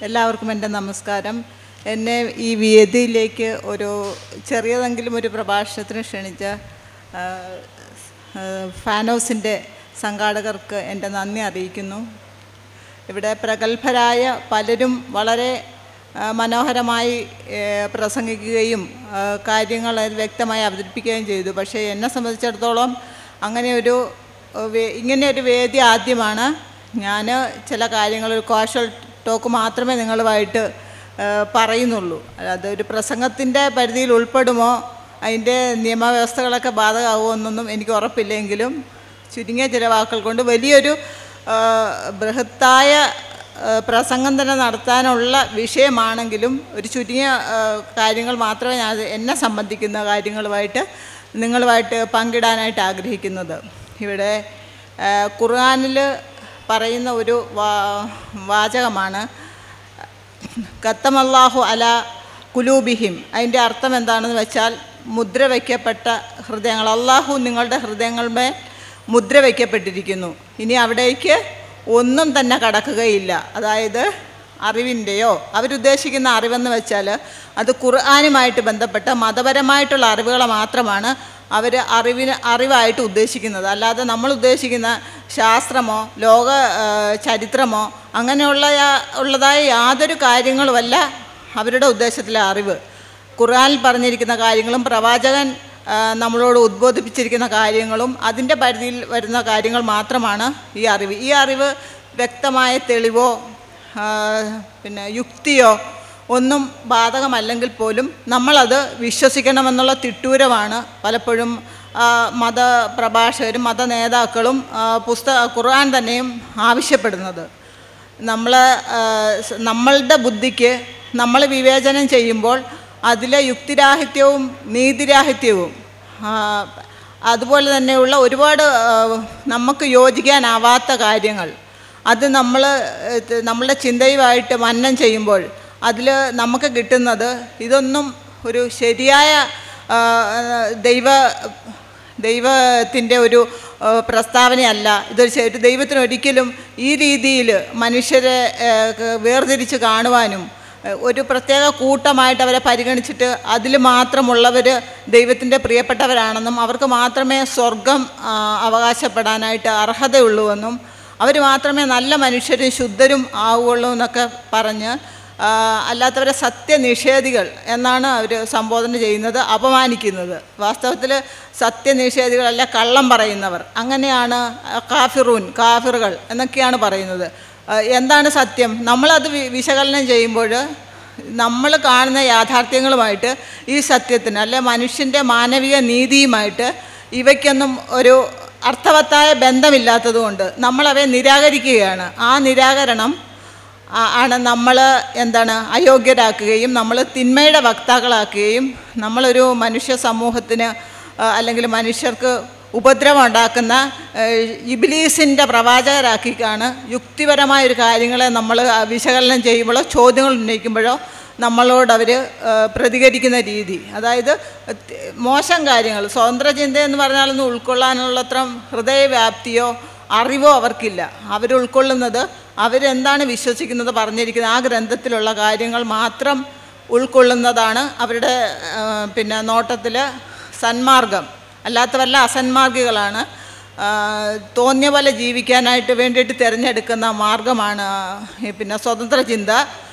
എല്ലാവർക്കും എൻ്റെ നമസ്കാരം. എന്നെ ഈ വേദിയിലേക്ക് ഒരു ചെറിയതെങ്കിലും ഒരു പ്രഭാഷണത്തിന് ക്ഷണിച്ച ഫാനോസിൻ്റെ സംഘാടകർക്ക് എൻ്റെ നന്ദി അറിയിക്കുന്നു. ഇവിടെ പ്രഗത്ഭരായ പലരും വളരെ മനോഹരമായി പ്രസംഗിക്കുകയും കാര്യങ്ങൾ വ്യക്തമായി അവതരിപ്പിക്കുകയും ചെയ്തു. പക്ഷേ എന്നെ സംബന്ധിച്ചിടത്തോളം ഇങ്ങനെയൊരു വേദി ആദ്യമാണ്. ഞാൻ ചില കാര്യങ്ങൾ ഒരു കാഷ്വൽ ടോക്ക് മാത്രമേ നിങ്ങളുമായിട്ട് പറയുന്നുള്ളൂ. അതൊരു പ്രസംഗത്തിൻ്റെ പരിധിയിൽ ഉൾപ്പെടുമോ, അതിൻ്റെ നിയമവ്യവസ്ഥകളൊക്കെ ബാധകമാകുമോ എന്നൊന്നും എനിക്ക് ഉറപ്പില്ലെങ്കിലും ചുരുങ്ങിയ ചില വാക്കുകൾ കൊണ്ട് വലിയൊരു ബൃഹത്തായ പ്രസംഗം തന്നെ നടത്താനുള്ള വിഷയമാണെങ്കിലും ഒരു ചുരുങ്ങിയ കാര്യങ്ങൾ മാത്രമേ ഞാൻ എന്നെ സംബന്ധിക്കുന്ന നിങ്ങളുമായിട്ട് പങ്കിടാനായിട്ട് ആഗ്രഹിക്കുന്നത്. ഇവിടെ ഖുർആനിൽ പറയുന്ന ഒരു വാചകമാണ് ഖത്തമല്ലാഹു അല കുലൂബിഹിം. അതിൻ്റെ അർത്ഥം എന്താണെന്ന് വെച്ചാൽ മുദ്ര വയ്ക്കപ്പെട്ട ഹൃദയങ്ങൾ. അള്ളാഹു നിങ്ങളുടെ ഹൃദയങ്ങളുടെ മുദ്ര വയ്ക്കപ്പെട്ടിരിക്കുന്നു, ഇനി അവിടേക്ക് ഒന്നും തന്നെ കടക്കുകയില്ല. അതായത് അറിവിൻ്റെയോ അവരുദ്ദേശിക്കുന്ന അറിവെന്ന് വെച്ചാൽ അത് ഖുർആനുമായിട്ട് ബന്ധപ്പെട്ട മതപരമായിട്ടുള്ള അറിവുകൾ മാത്രമാണ് അവർ അറിവായിട്ട് ഉദ്ദേശിക്കുന്നത്. അല്ലാതെ നമ്മൾ ഉദ്ദേശിക്കുന്ന ശാസ്ത്രമോ ലോക ചരിത്രമോ ഉള്ളതായ യാതൊരു കാര്യങ്ങളുമല്ല അവരുടെ ഉദ്ദേശത്തിലെ അറിവ്. ഖുർആനിൽ പറഞ്ഞിരിക്കുന്ന കാര്യങ്ങളും പ്രവാചകൻ നമ്മളോട് ഉദ്ബോധിപ്പിച്ചിരിക്കുന്ന കാര്യങ്ങളും അതിൻ്റെ പരിധിയിൽ വരുന്ന കാര്യങ്ങൾ മാത്രമാണ് ഈ അറിവ്. ഈ അറിവ് വ്യക്തമായ തെളിവോ യുക്തിയോ ഒന്നും ബാധകമല്ലെങ്കിൽ പോലും നമ്മളത് വിശ്വസിക്കണമെന്നുള്ള തിട്ടൂരമാണ് പലപ്പോഴും മതപ്രഭാഷകരും മത നേതാക്കളും ഖുർആൻ തന്നെയും ആവശ്യപ്പെടുന്നത്. നമ്മളുടെ ബുദ്ധിക്ക് നമ്മൾ വിവേചനം ചെയ്യുമ്പോൾ അതിലെ യുക്തിരാഹിത്യവും നീതിരാഹിത്യവും അതുപോലെ തന്നെയുള്ള ഒരുപാട് നമുക്ക് യോജിക്കാനാവാത്ത കാര്യങ്ങൾ അത് നമ്മളുടെ ചിന്തയുമായിട്ട് മന്നം ചെയ്യുമ്പോൾ അതിൽ നമുക്ക് കിട്ടുന്നത് ഇതൊന്നും ഒരു ശരിയായ ദൈവത്തിൻ്റെ ഒരു പ്രസ്താവനയല്ല. ഇതൊരു ദൈവത്തിനൊരിക്കലും ഈ രീതിയിൽ മനുഷ്യരെ വേർതിരിച്ച് കാണുവാനും ഒരു പ്രത്യേക കൂട്ടമായിട്ട് അവരെ പരിഗണിച്ചിട്ട് അതിൽ മാത്രമുള്ളവർ ദൈവത്തിൻ്റെ പ്രിയപ്പെട്ടവരാണെന്നും അവർക്ക് മാത്രമേ സ്വർഗം അവകാശപ്പെടാനായിട്ട് അർഹതയുള്ളൂവെന്നും അവർ മാത്രമേ നല്ല മനുഷ്യരും ശുദ്ധരും ആവുകയുള്ളൂ എന്നൊക്കെ പറഞ്ഞ് അല്ലാത്തവരെ സത്യനിഷേധികൾ എന്നാണ് അവർ സംബോധന ചെയ്യുന്നത്, അപമാനിക്കുന്നത്. വാസ്തവത്തിൽ സത്യനിഷേധികളല്ല, കള്ളം പറയുന്നവർ, അങ്ങനെയാണ് കാഫിറുകൾ എന്നൊക്കെയാണ് പറയുന്നത്. എന്താണ് സത്യം? നമ്മളത് വിശകലനം ചെയ്യുമ്പോൾ നമ്മൾ കാണുന്ന യാഥാർത്ഥ്യങ്ങളുമായിട്ട് ഈ സത്യത്തിന് അല്ലെ മനുഷ്യൻ്റെ മാനവിക നീതിയുമായിട്ട് ഇവയ്ക്കൊന്നും ഒരു അർത്ഥവത്തായ ബന്ധമില്ലാത്തതുകൊണ്ട് നമ്മളവയെ നിരാകരിക്കുകയാണ്. ആ നിരാകരണം ആണ് നമ്മൾ അയോഗ്യരാക്കുകയും നമ്മൾ തിന്മയുടെ വക്താക്കളാക്കുകയും നമ്മളൊരു മനുഷ്യ സമൂഹത്തിന് അല്ലെങ്കിൽ മനുഷ്യർക്ക് ഉപദ്രവം ഉണ്ടാക്കുന്ന ഇബ്ലീസിൻ്റെ പ്രവാചകരാക്കിക്കാണ് യുക്തിപരമായൊരു കാര്യങ്ങളെ നമ്മൾ വിശകലനം ചെയ്യുമ്പോഴോ ചോദ്യങ്ങൾ ഉന്നയിക്കുമ്പോഴോ നമ്മളോട് അവർ പ്രതികരിക്കുന്ന രീതി. അതായത് മോശം കാര്യങ്ങൾ സ്വതന്ത്ര ചിന്തയെന്ന് പറഞ്ഞാലൊന്നും ഉൾക്കൊള്ളാനുള്ളത്ര ഹൃദയവ്യാപ്തിയോ അറിവോ അവർക്കില്ല. അവരുൾക്കൊള്ളുന്നത് അവരെന്താണ് വിശ്വസിക്കുന്നത് പറഞ്ഞിരിക്കുന്നത് ആ ഗ്രന്ഥത്തിലുള്ള കാര്യങ്ങൾ മാത്രം ഉൾക്കൊള്ളുന്നതാണ് അവരുടെ നോട്ടത്തിൽ സന്മാർഗം. അല്ലാത്തവല്ല അസന്മാർഗികളാണ്. തോന്നിയ പോലെ ജീവിക്കാനായിട്ട് വേണ്ടിയിട്ട് തിരഞ്ഞെടുക്കുന്ന മാർഗമാണ് സ്വതന്ത്ര ചിന്ത.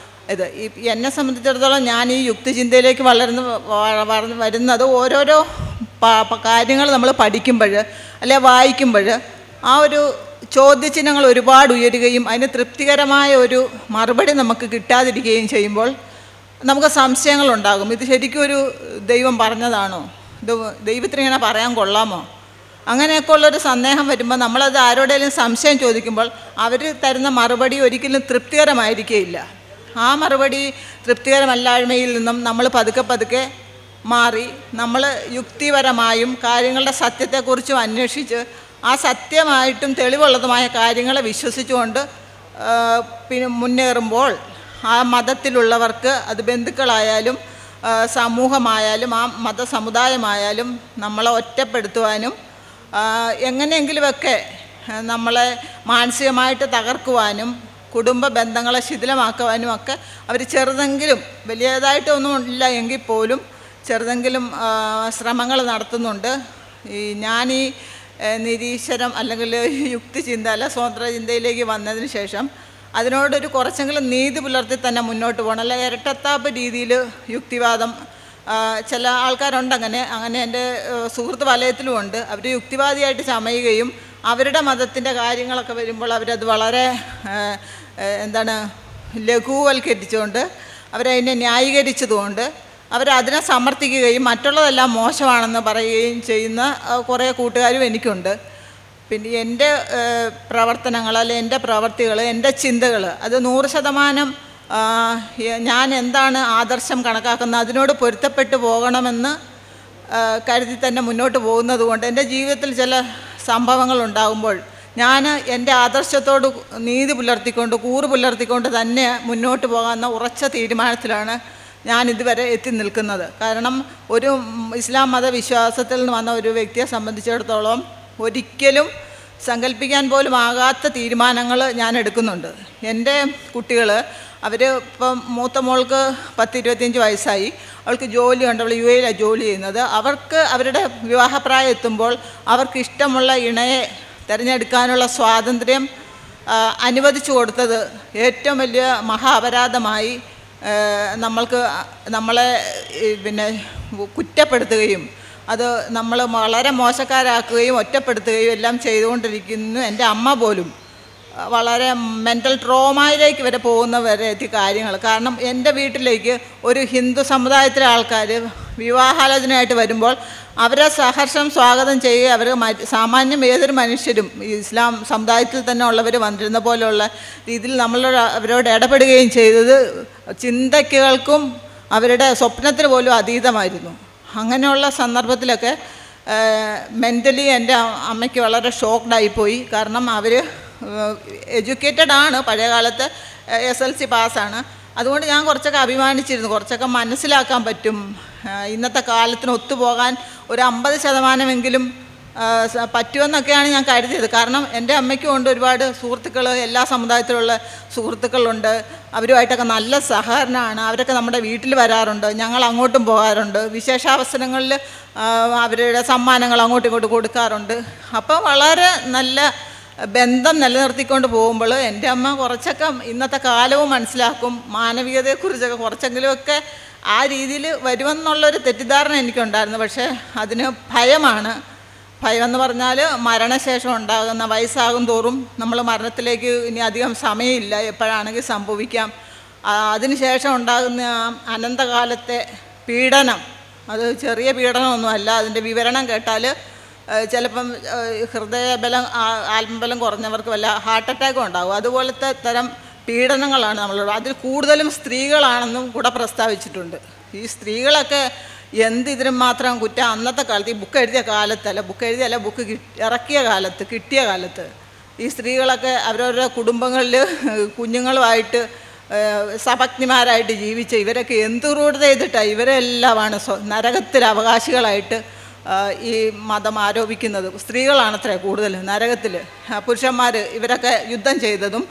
എന്നെ സംബന്ധിച്ചിടത്തോളം ഞാൻ ഈ യുക്തിചിന്തയിലേക്ക് വരുന്നത് ഓരോരോ കാര്യങ്ങൾ നമ്മൾ പഠിക്കുമ്പോൾ അല്ലെ വായിക്കുമ്പോൾ ആ ഒരു ചോദ്യചിഹ്നങ്ങൾ ഒരുപാട് ഉയരുകയും അതിന് തൃപ്തികരമായ ഒരു മറുപടി നമുക്ക് കിട്ടാതിരിക്കുകയും ചെയ്യുമ്പോൾ നമുക്ക് സംശയങ്ങളുണ്ടാകും. ഇത് ശരിക്കും ഒരു ദൈവം പറഞ്ഞതാണോ? ഇത് ദൈവത്തിന് ഇങ്ങനെ പറയാൻ കൊള്ളാമോ? അങ്ങനെയൊക്കെ ഉള്ളൊരു സന്ദേഹം വരുമ്പോൾ നമ്മളത് ആരോടെങ്കിലും സംശയം ചോദിക്കുമ്പോൾ അവർ തരുന്ന മറുപടി ഒരിക്കലും തൃപ്തികരമായിരിക്കുകയില്ല. ആ മറുപടി തൃപ്തികരമല്ലായ്മയിൽ നിന്നും നമ്മൾ പതുക്കെ മാറി നമ്മൾ യുക്തിപരമായും കാര്യങ്ങളുടെ സത്യത്തെക്കുറിച്ചും അന്വേഷിച്ച് ആ സത്യമായിട്ടും തെളിവുള്ളതുമായ കാര്യങ്ങളെ വിശ്വസിച്ചുകൊണ്ട് മുന്നേറുമ്പോൾ ആ മതത്തിലുള്ളവർക്ക് അത് ബന്ധുക്കളായാലും സമൂഹമായാലും ആ മതസമുദായമായാലും നമ്മളെ ഒറ്റപ്പെടുത്തുവാനും എങ്ങനെയെങ്കിലുമൊക്കെ നമ്മളെ മാനസികമായിട്ട് തകർക്കുവാനും കുടുംബ ബന്ധങ്ങളെ ശിഥിലമാക്കുവാനും ഒക്കെ അവർ ചെറുതെങ്കിലും, വലിയതായിട്ടൊന്നും ഇല്ല എങ്കിൽ പോലും ചെറുതെങ്കിലും ശ്രമങ്ങൾ നടത്തുന്നുണ്ട്. ഞാനീ നിരീശ്വരം അല്ലെങ്കിൽ യുക്തിചിന്ത അല്ല സ്വതന്ത്ര ചിന്തയിലേക്ക് വന്നതിന് ശേഷം അതിനോടൊരു കുറച്ചെങ്കിലും നീതി പുലർത്തി തന്നെ മുന്നോട്ട് പോകണം. അല്ല ഇരട്ടത്താപ്പ് രീതിയിൽ യുക്തിവാദം, ചില ആൾക്കാരുണ്ട് അങ്ങനെ എൻ്റെ സുഹൃത്ത് വലയത്തിലുമുണ്ട്. അവർ യുക്തിവാദിയായിട്ട് ചമയുകയും അവരുടെ മതത്തിൻ്റെ കാര്യങ്ങളൊക്കെ വരുമ്പോൾ അവരത് വളരെ ലഘുവൽക്കരിച്ചുകൊണ്ട് അവരതിനെ ന്യായീകരിച്ചതുകൊണ്ട് അവരതിനെ സമർത്ഥിക്കുകയും മറ്റുള്ളതെല്ലാം മോശമാണെന്ന് പറയുകയും ചെയ്യുന്ന കുറേ കൂട്ടുകാരും എനിക്കുണ്ട്. പിന്നെ എൻ്റെ പ്രവർത്തനങ്ങൾ അല്ലെ എൻ്റെ പ്രവർത്തികൾ, എൻ്റെ ചിന്തകൾ അത് 100% ഞാൻ എന്താണ് ആദർശം കണക്കാക്കുന്നത് അതിനോട് പൊരുത്തപ്പെട്ടു പോകണമെന്ന് കരുതി തന്നെ മുന്നോട്ട് പോകുന്നത് കൊണ്ട് എൻ്റെ ജീവിതത്തിൽ ചില സംഭവങ്ങൾ ഉണ്ടാകുമ്പോൾ ഞാൻ എൻ്റെ ആദർശത്തോട് നീതി പുലർത്തിക്കൊണ്ട് കൂറ് പുലർത്തിക്കൊണ്ട് തന്നെ മുന്നോട്ട് പോകാമെന്ന ഉറച്ച തീരുമാനത്തിലാണ് ഞാൻ ഇതുവരെ എത്തി നിൽക്കുന്നത്. കാരണം ഒരു ഇസ്ലാം മതവിശ്വാസത്തിൽ നിന്ന് വന്ന ഒരു വ്യക്തിയെ സംബന്ധിച്ചിടത്തോളം ഒരിക്കലും സങ്കല്പിക്കാൻ പോലും ആകാത്ത തീരുമാനങ്ങൾ ഞാൻ എടുക്കുന്നുണ്ട്. എൻ്റെ കുട്ടികൾ ഇപ്പം മൂത്ത മോൾക്ക് 10-25 വയസ്സായി, അവൾക്ക് ജോലിയുണ്ട്, അവൾ UAE യിലാണ് ജോലി ചെയ്യുന്നത്. അവർക്ക് അവരുടെ വിവാഹപ്രായം എത്തുമ്പോൾ അവർക്ക് ഇഷ്ടമുള്ള ഇണയെ തിരഞ്ഞെടുക്കാനുള്ള സ്വാതന്ത്ര്യം അനുവദിച്ചു കൊടുത്തത് ഏറ്റവും വലിയ മഹാ അപരാധമായി നമ്മളെ കുറ്റപ്പെടുത്തുകയും അത് നമ്മൾ വളരെ മോശക്കാരാക്കുകയും ഒറ്റപ്പെടുത്തുകയും എല്ലാം ചെയ്തുകൊണ്ടിരിക്കുന്നു. എൻ്റെ അമ്മ പോലും വളരെ മെൻ്റൽ ട്രോമയിലേക്ക് വരെ പോകുന്ന വരെ എത്തിയ കാര്യങ്ങൾ. കാരണം എൻ്റെ വീട്ടിലേക്ക് ഒരു ഹിന്ദു സമുദായത്തിലെ ആൾക്കാർ വിവാഹാലോചനയായിട്ട് വരുമ്പോൾ അവരെ സഹർഷം സ്വാഗതം ചെയ്യുക, അവർ സാമാന്യം ഏതൊരു മനുഷ്യരും ഇസ്ലാം സമുദായത്തിൽ തന്നെ ഉള്ളവർ വന്നിരുന്ന പോലെയുള്ള രീതിയിൽ അവരോട് ഇടപെടുകയും ചെയ്തത് ചിന്തകൾക്കും അവരുടെ സ്വപ്നത്തിന് പോലും അതീതമായിരുന്നു. അങ്ങനെയുള്ള സന്ദർഭത്തിലൊക്കെ മെൻ്റലി എൻ്റെ അമ്മയ്ക്ക് വളരെ ഷോക്ക്ഡായിപ്പോയി. കാരണം അവർ എഡ്യൂക്കേറ്റഡ് ആണ്, പഴയ കാലത്ത് SLC പാസ്സാണ്. അതുകൊണ്ട് ഞാൻ കുറച്ചൊക്കെ അഭിമാനിച്ചിരുന്നു, കുറച്ചൊക്കെ മനസ്സിലാക്കാൻ പറ്റും, ഇന്നത്തെ കാലത്തിന് ഒത്തുപോകാൻ ഒരു 50% പറ്റുമെന്നൊക്കെയാണ് ഞാൻ കരുതിയത്. കാരണം എൻ്റെ അമ്മയ്ക്കും ഉണ്ട് ഒരുപാട് സുഹൃത്തുക്കൾ, എല്ലാ സമുദായത്തിലുള്ള സുഹൃത്തുക്കളുണ്ട്, അവരുമായിട്ടൊക്കെ നല്ല സഹകരണമാണ്. അവരൊക്കെ നമ്മുടെ വീട്ടിൽ വരാറുണ്ട്, ഞങ്ങൾ അങ്ങോട്ടും പോകാറുണ്ട്, വിശേഷാവസരങ്ങളിൽ അവരുടെ സമ്മാനങ്ങൾ അങ്ങോട്ടും ഇങ്ങോട്ടും കൊടുക്കാറുണ്ട്. അപ്പോൾ വളരെ നല്ല ബന്ധം നിലനിർത്തിക്കൊണ്ട് പോകുമ്പോൾ എൻ്റെ അമ്മ കുറച്ചൊക്കെ ഇന്നത്തെ കാലവും മനസ്സിലാക്കും, മാനവികതയെക്കുറിച്ചൊക്കെ കുറച്ചെങ്കിലുമൊക്കെ ആ രീതിയിൽ വരുമെന്നുള്ളൊരു തെറ്റിദ്ധാരണ എനിക്കുണ്ടായിരുന്നു. പക്ഷേ അതിന് ഭയമാണ്. ഭയമെന്ന് പറഞ്ഞാൽ മരണശേഷം ഉണ്ടാകുന്ന, വയസ്സാകും തോറും നമ്മൾ മരണത്തിലേക്ക് ഇനി അധികം സമയമില്ല, എപ്പോഴാണെങ്കിൽ സംഭവിക്കാം. അതിനുശേഷം ഉണ്ടാകുന്ന അനന്തകാലത്തെ പീഡനം, അത് ചെറിയ പീഡനമൊന്നുമല്ല. അതിൻ്റെ വിവരണം കേട്ടാൽ ചിലപ്പം ഹൃദയബലം ആത്മബലം കുറഞ്ഞവർക്ക് വല്ല ഹാർട്ട് അറ്റാക്കും ഉണ്ടാകും. അതുപോലത്തെ തരം പീഡനങ്ങളാണ് നമ്മളുള്ളത്. അതിൽ കൂടുതലും സ്ത്രീകളാണെന്നും കൂടെ പ്രസ്താവിച്ചിട്ടുണ്ട്. ഈ സ്ത്രീകളൊക്കെ ഇതിനും മാത്രം കുറ്റം അന്നത്തെ കാലത്ത്, ഈ ബുക്ക് എഴുതിയ കാലത്തല്ല, ബുക്ക് ഇറക്കിയ കാലത്ത്, കിട്ടിയ കാലത്ത് ഈ സ്ത്രീകളൊക്കെ അവരവരുടെ കുടുംബങ്ങളിൽ കുഞ്ഞുങ്ങളുമായിട്ട് സപത്നിമാരായിട്ട് ജീവിച്ച ഇവരൊക്കെ എന്ത് ക്രൂരത ചെയ്തിട്ടാണ് ഇവരെല്ലാമാണ് നരകത്തിൽ അവകാശികളായിട്ട് ഈ മതം ആരോപിക്കുന്നത്. സ്ത്രീകളാണത്രേ കൂടുതൽ നരകത്തിൽ. പുരുഷന്മാർ ഇവരൊക്കെ യുദ്ധം ചെയ്തതും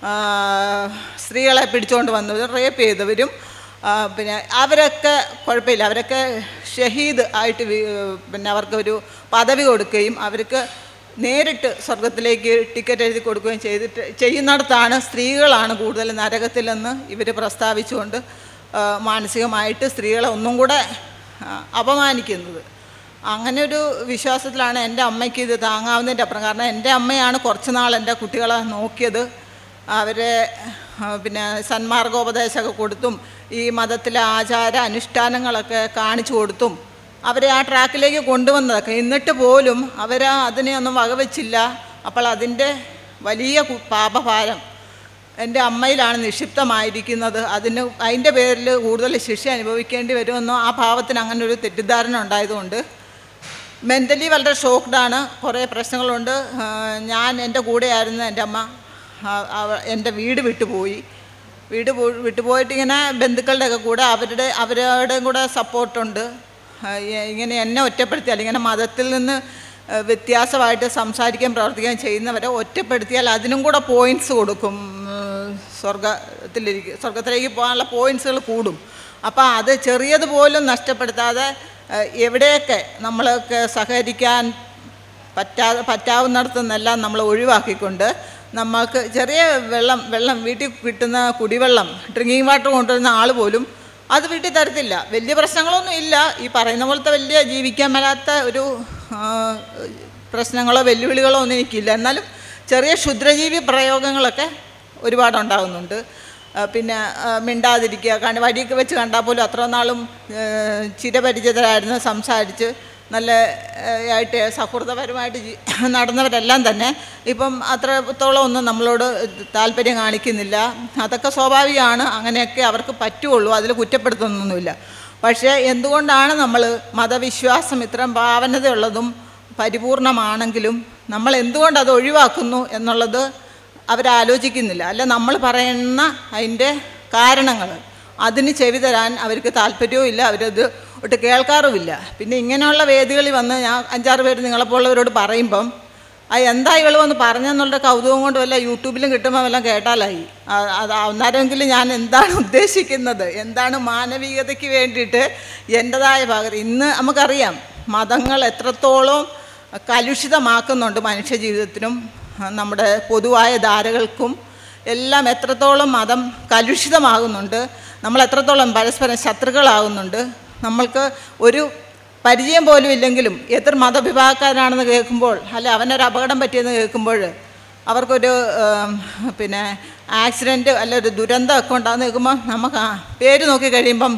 സ്ത്രീകളെ പിടിച്ചുകൊണ്ട് വന്നവരും റേപ്പ് ചെയ്തവരും പിന്നെ അവരൊക്കെ കുഴപ്പമില്ല, അവരൊക്കെ ഷഹീദ് ആയിട്ട് പിന്നെ അവർക്കൊരു പദവി കൊടുക്കുകയും അവർക്ക് നേരിട്ട് സ്വർഗത്തിലേക്ക് ടിക്കറ്റ് എഴുതി കൊടുക്കുകയും ചെയ്യുന്നിടത്താണ് സ്ത്രീകളാണ് കൂടുതൽ നരകത്തിലെന്ന് ഇവർ പ്രസ്താവിച്ചുകൊണ്ട് മാനസികമായിട്ട് സ്ത്രീകളെ ഒന്നും കൂടെ അപമാനിക്കുന്നത്. അങ്ങനെ ഒരു വിശ്വാസത്തിലാണ് എൻ്റെ അമ്മയ്ക്ക് ഇത് താങ്ങാവുന്നതിൻ്റെ അപ്പുറം. കാരണം എൻ്റെ അമ്മയാണ് കുറച്ച് നാൾ എൻ്റെ കുട്ടികളെ നോക്കിയത്. അവരെ പിന്നെ സന്മാർഗോപദേശമൊക്കെ കൊടുത്തും ഈ മതത്തിലെ ആചാര അനുഷ്ഠാനങ്ങളൊക്കെ കാണിച്ചു കൊടുത്തും അവരെ ആ ട്രാക്കിലേക്ക് കൊണ്ടുവന്നതൊക്കെ. എന്നിട്ട് പോലും അതിനെ ഒന്നും വകവെച്ചില്ല. അപ്പോൾ അതിൻ്റെ വലിയ പാപഭാരം എൻ്റെ അമ്മയിലാണ് നിക്ഷിപ്തമായിരിക്കുന്നത്. അതിൻ്റെ പേരിൽ കൂടുതൽ ശിക്ഷ അനുഭവിക്കേണ്ടി വരുമെന്നോ ആ ഭാവത്തിന് അങ്ങനെ ഒരു തെറ്റിദ്ധാരണ ഉണ്ടായതുകൊണ്ട് മെൻ്റലി വളരെ ഷോക്ക്ഡാണ്. കുറേ പ്രശ്നങ്ങളുണ്ട്. എൻ്റെ കൂടെയായിരുന്നു എൻ്റെ അമ്മ. എൻ്റെ വീട് വിട്ടുപോയി. വിട്ടുപോയിട്ടിങ്ങനെ ബന്ധുക്കളുടെയൊക്കെ കൂടെ അവരുടെയും കൂടെ സപ്പോർട്ടുണ്ട്. ഇങ്ങനെ എന്നെ ഒറ്റപ്പെടുത്തിയാൽ, ഇങ്ങനെ മതത്തിൽ നിന്ന് വ്യത്യാസമായിട്ട് സംസാരിക്കാൻ പ്രവർത്തിക്കാൻ ചെയ്യുന്നവരെ ഒറ്റപ്പെടുത്തിയാൽ അതിനും കൂടെ പോയിൻറ്റ്സ് കൊടുക്കും സ്വർഗത്തിലേക്ക് പോകാനുള്ള പോയിൻറ്റ്സുകൾ കൂടും. അപ്പോൾ അത് ചെറിയതുപോലും നഷ്ടപ്പെടുത്താതെ എവിടെയൊക്കെ നമ്മൾക്ക് സഹകരിക്കാൻ പറ്റാവുന്നിടത്തു നിന്നെല്ലാം നമ്മൾ ഒഴിവാക്കിക്കൊണ്ട് നമ്മൾക്ക് ചെറിയ വെള്ളം വീട്ടിൽ കിട്ടുന്ന കുടിവെള്ളം, ഡ്രിങ്കിങ് വാട്ടർ കൊണ്ടുവരുന്ന ആൾ പോലും അത് വീട്ടിൽ തരത്തില്ല. വലിയ പ്രശ്നങ്ങളൊന്നും ഇല്ല, ഈ പറയുന്ന പോലത്തെ വലിയ ജീവിക്കാൻ മേലാത്ത ഒരു പ്രശ്നങ്ങളോ വെല്ലുവിളികളോ ഒന്നും എനിക്കില്ല. എന്നാലും ചെറിയ ക്ഷുദ്രജീവി പ്രയോഗങ്ങളൊക്കെ ഒരുപാടുണ്ടാകുന്നുണ്ട്. പിന്നെ മിണ്ടാതിരിക്കുക, വഴിയൊക്കെ വെച്ച് കണ്ടാൽ പോലും അത്ര നാളും ചിരപരിചിതരായിരുന്നു, സംസാരിച്ച് നല്ല ആയിട്ട് സൗഹൃദപരമായിട്ട് നടന്നവരെല്ലാം തന്നെ ഇപ്പം അത്രത്തോളം ഒന്നും നമ്മളോട് താല്പര്യം കാണിക്കുന്നില്ല. അതൊക്കെ സ്വാഭാവികമാണ്, അങ്ങനെയൊക്കെ അവർക്ക് പറ്റുള്ളൂ, അതിൽ കുറ്റപ്പെടുത്തുന്നൊന്നുമില്ല. പക്ഷേ എന്തുകൊണ്ടാണ് നമ്മൾ മതവിശ്വാസം ഇത്രയും ഭാവനതയുള്ളതും പരിപൂർണമാണെങ്കിലും നമ്മൾ എന്തുകൊണ്ട് അത് ഒഴിവാക്കുന്നു എന്നുള്ളത് അവരാലോചിക്കുന്നില്ല. അല്ല, നമ്മൾ പറയുന്ന അതിൻ്റെ കാരണങ്ങൾ അതിന് ചെവി തരാൻ അവർക്ക് താല്പര്യവും ഇല്ല, അവരത് ഒട്ട് കേൾക്കാറുമില്ല. പിന്നെ ഇങ്ങനെയുള്ള വേദികളിൽ വന്ന് ഞാൻ 5-6 പേര് നിങ്ങളെപ്പോലുള്ളവരോട് പറയുമ്പം എന്താ ഇവൾ വന്ന് പറഞ്ഞെന്നുള്ള കൗതുകം കൊണ്ട് വല്ല യൂട്യൂബിലും കിട്ടുമ്പോൾ വല്ലതും കേട്ടാലായി. അത് അന്നേരമെങ്കിലും ഞാൻ എന്താണ് ഉദ്ദേശിക്കുന്നത്, എന്താണ് മാനവികതയ്ക്ക് വേണ്ടിയിട്ട് എൻ്റെതായ ഭാഗത്ത്. ഇന്ന് നമുക്കറിയാം മതങ്ങൾ എത്രത്തോളം കലുഷിതമാക്കുന്നുണ്ട് മനുഷ്യജീവിതത്തിനും നമ്മുടെ പൊതുവായ ധാരകൾക്കും എല്ലാം എത്രത്തോളം മതം കലുഷിതമാകുന്നുണ്ട്. നമ്മൾ എത്രത്തോളം പരസ്പരം ശത്രുക്കളാകുന്നുണ്ട്. നമ്മൾക്ക് ഒരു പരിചയം പോലും ഇല്ലെങ്കിലും എതിർ മതവിഭാഗക്കാരാണെന്ന് കേൾക്കുമ്പോൾ, അല്ല അവനൊരു അപകടം പറ്റിയെന്ന് കേൾക്കുമ്പോൾ, അവർക്കൊരു പിന്നെ ആക്സിഡൻറ്റ് അല്ല ഒരു ദുരന്തമൊക്കെ ഉണ്ടാകുന്ന കേൾക്കുമ്പോൾ നമുക്ക് പേര് നോക്കി കഴിയുമ്പം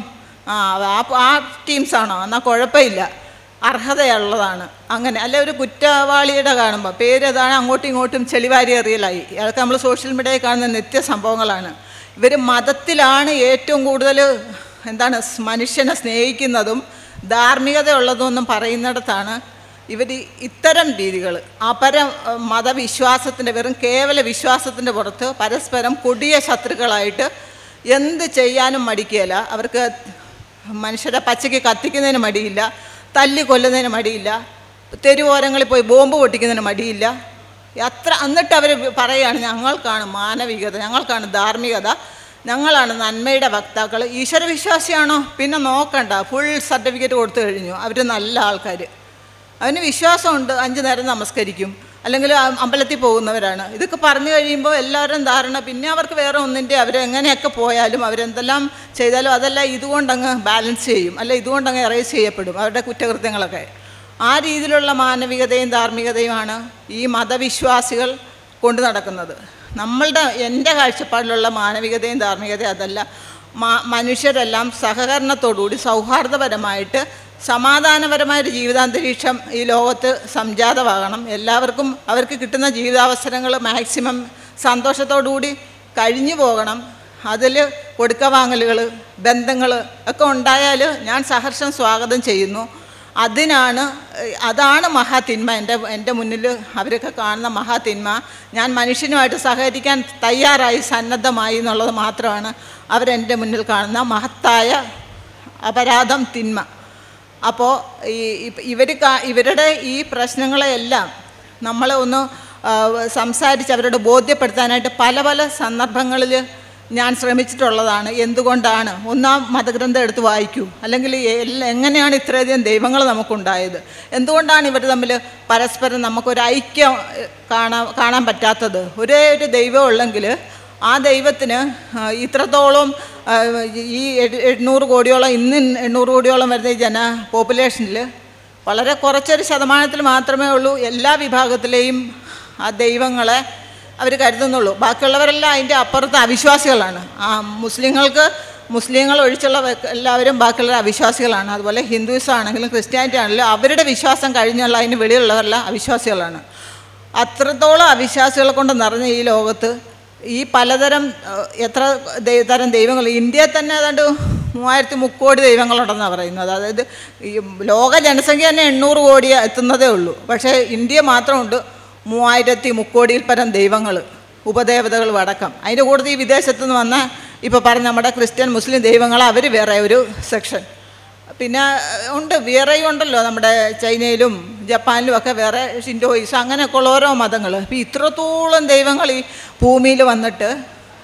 ആ ടീംസാണോ എന്നാൽ കുഴപ്പമില്ല, അർഹതയുള്ളതാണ്. അങ്ങനെ അല്ല ഒരു കുറ്റവാളിയുടെ കാണുമ്പോൾ പേര് അതാണ്, അങ്ങോട്ടും ഇങ്ങോട്ടും ചെളിവാരി എറിയലായി. അതൊക്കെ നമ്മൾ സോഷ്യൽ മീഡിയയിൽ കാണുന്ന നിത്യ സംഭവങ്ങളാണ്. ഇവർ മതത്തിലാണ് ഏറ്റവും കൂടുതൽ മനുഷ്യനെ സ്നേഹിക്കുന്നതും ധാർമ്മികതയുള്ളതും പറയുന്നിടത്താണ് ഇവർ ഇത്തരം രീതികൾ അപര മതവിശ്വാസത്തിൻ്റെ വെറും കേവല വിശ്വാസത്തിൻ്റെ പുറത്ത് പരസ്പരം കൊടിയ ശത്രുക്കളായിട്ട് എന്ത് ചെയ്യാനും മടിക്കുകയില്ല. അവർക്ക് മനുഷ്യരെ പച്ചയ്ക്ക് കത്തിക്കുന്നതിന് മടിയില്ല, തല്ലി കൊല്ലുന്നതിന് മടിയില്ല, തെരുവോരങ്ങളിൽ പോയി ബോംബ് പൊട്ടിക്കുന്നതിന് മടിയില്ല. എന്നിട്ട് അവർ പറയുകയാണ് ഞങ്ങൾക്കാണ് മാനവികത, ഞങ്ങൾക്കാണ് ധാർമ്മികത, ഞങ്ങളാണ് നന്മയുടെ വക്താക്കൾ. ഈശ്വരവിശ്വാസിയാണോ പിന്നെ നോക്കണ്ട, ഫുൾ സർട്ടിഫിക്കറ്റ് കൊടുത്തു കഴിഞ്ഞു, അവർ നല്ല ആൾക്കാർ, അവന് വിശ്വാസമുണ്ട്, 5 നേരം നമസ്കരിക്കും, അല്ലെങ്കിൽ അമ്പലത്തിൽ പോകുന്നവരാണ്. ഇതൊക്കെ പറഞ്ഞു കഴിയുമ്പോൾ എല്ലാവരും ധാരണ പിന്നെ അവർക്ക് വേറെ ഒന്നിൻ്റെ അവരെങ്ങനെയൊക്കെ പോയാലും അവരെന്തെല്ലാം ചെയ്താലും അതെല്ലാം ഇതുകൊണ്ടങ്ങ് ബാലൻസ് ചെയ്യും, അല്ല ഇതുകൊണ്ടങ്ങ് എറേസ് ചെയ്യപ്പെടും അവരുടെ കുറ്റകൃത്യങ്ങളൊക്കെ. ആ രീതിയിലുള്ള മാനവികതയും ധാർമ്മികതയുമാണ് ഈ മതവിശ്വാസികൾ കൊണ്ടു നടക്കുന്നത്. എൻ്റെ കാഴ്ചപ്പാടിലുള്ള മാനവികതയും ധാർമ്മികതയും അതല്ല. മനുഷ്യരെല്ലാം സഹകരണത്തോടുകൂടി സൗഹാർദ്ദപരമായിട്ട് സമാധാനപരമായൊരു ജീവിതാന്തരീക്ഷം ഈ ലോകത്ത് സംജാതമാകണം. എല്ലാവർക്കും അവർക്ക് കിട്ടുന്ന ജീവിതാവസരങ്ങൾ മാക്സിമം സന്തോഷത്തോടുകൂടി കഴിഞ്ഞു പോകണം. അതിൽ കൊടുക്കവാങ്ങലുകൾ, ബന്ധങ്ങൾ ഒക്കെ ഉണ്ടായാൽ ഞാൻ സഹർഷം സ്വാഗതം ചെയ്യുന്നു. അതാണ് മഹാതിന്മ. എൻ്റെ മുന്നിൽ അവരൊക്കെ കാണുന്ന മഹാതിന്മ. ഞാൻ മനുഷ്യനുമായിട്ട് സഹകരിക്കാൻ തയ്യാറായി, സന്നദ്ധമായി എന്നുള്ളത് മാത്രമാണ് അവരെൻ്റെ മുന്നിൽ കാണുന്ന മഹത്തായ അപരാധം, തിന്മ. അപ്പോൾ ഇവരുടെ ഈ പ്രശ്നങ്ങളെയെല്ലാം നമ്മളെ ഒന്ന് സംസാരിച്ച് അവരോട് ബോധ്യപ്പെടുത്താനായിട്ട് പല പല സന്ദർഭങ്ങളിൽ ഞാൻ ശ്രമിച്ചിട്ടുള്ളതാണ്. എന്തുകൊണ്ടാണ്? ഒന്നാം മതഗ്രന്ഥം എടുത്ത് വായിക്കൂ, അല്ലെങ്കിൽ എങ്ങനെയാണ് ഇത്രയധികം ദൈവങ്ങൾ നമുക്കുണ്ടായത്, എന്തുകൊണ്ടാണ് ഇവർ തമ്മിൽ പരസ്പരം നമുക്കൊരു ഐക്യം കാണാൻ പറ്റാത്തത്? ഒരേ ഒരു ദൈവം ഉള്ളെങ്കിൽ ആ ദൈവത്തിന് ഇത്രത്തോളം ഈ 800 കോടിയോളം, ഇന്ന് 800 കോടിയോളം വരുന്ന പോപ്പുലേഷനിൽ വളരെ കുറച്ചൊരു ശതമാനത്തിൽ മാത്രമേ ഉള്ളൂ എല്ലാ വിഭാഗത്തിലെയും ആ ദൈവങ്ങളെ അവർ കരുതുന്നുള്ളൂ. ബാക്കിയുള്ളവരെല്ലാം അതിൻ്റെ അപ്പുറത്ത് അവിശ്വാസികളാണ്. മുസ്ലിങ്ങൾ ഒഴിച്ചുള്ള എല്ലാവരും ബാക്കിയുള്ള അവിശ്വാസികളാണ്. അതുപോലെ ഹിന്ദുയിസം ആണെങ്കിലും ക്രിസ്ത്യാനിറ്റി ആണെങ്കിലും അവരുടെ വിശ്വാസം കഴിഞ്ഞുള്ള അതിന് വെളിയിലുള്ളവരെല്ലാം അവിശ്വാസികളാണ്. അത്രത്തോളം അവിശ്വാസികളെ കൊണ്ട് നിറഞ്ഞ ഈ ലോകത്ത് ഈ പലതരം എത്ര തരം ദൈവങ്ങൾ, ഇന്ത്യയിൽ തന്നെ ഏതാണ്ട് 3030 കോടി ദൈവങ്ങളുണ്ടെന്നാണ് പറയുന്നത്. അതായത് ഈ ലോക ജനസംഖ്യ തന്നെ 800 കോടി എത്തുന്നതേ ഉള്ളൂ. പക്ഷേ ഇന്ത്യ മാത്രമുണ്ട് 3030 കോടിയിൽ പരം ദൈവങ്ങൾ, ഉപദേവതകൾ അടക്കം. അതിൻ്റെ കൂടുതൽ ഈ വിദേശത്തു നിന്ന് വന്ന ഇപ്പോൾ പറഞ്ഞ നമ്മുടെ ക്രിസ്ത്യൻ മുസ്ലിം ദൈവങ്ങൾ, അവർ വേറെ ഒരു സെക്ഷൻ. പിന്നെ ഉണ്ട്, വേറെയും ഉണ്ടല്ലോ, നമ്മുടെ ചൈനയിലും ജപ്പാനിലും ഒക്കെ വേറെ ഷിൻഡോയിസം അങ്ങനെയൊക്കെ ഉള്ള ഓരോ മതങ്ങൾ. അപ്പോൾ ഇത്രത്തോളം ദൈവങ്ങൾ ഈ ഭൂമിയിൽ വന്നിട്ട്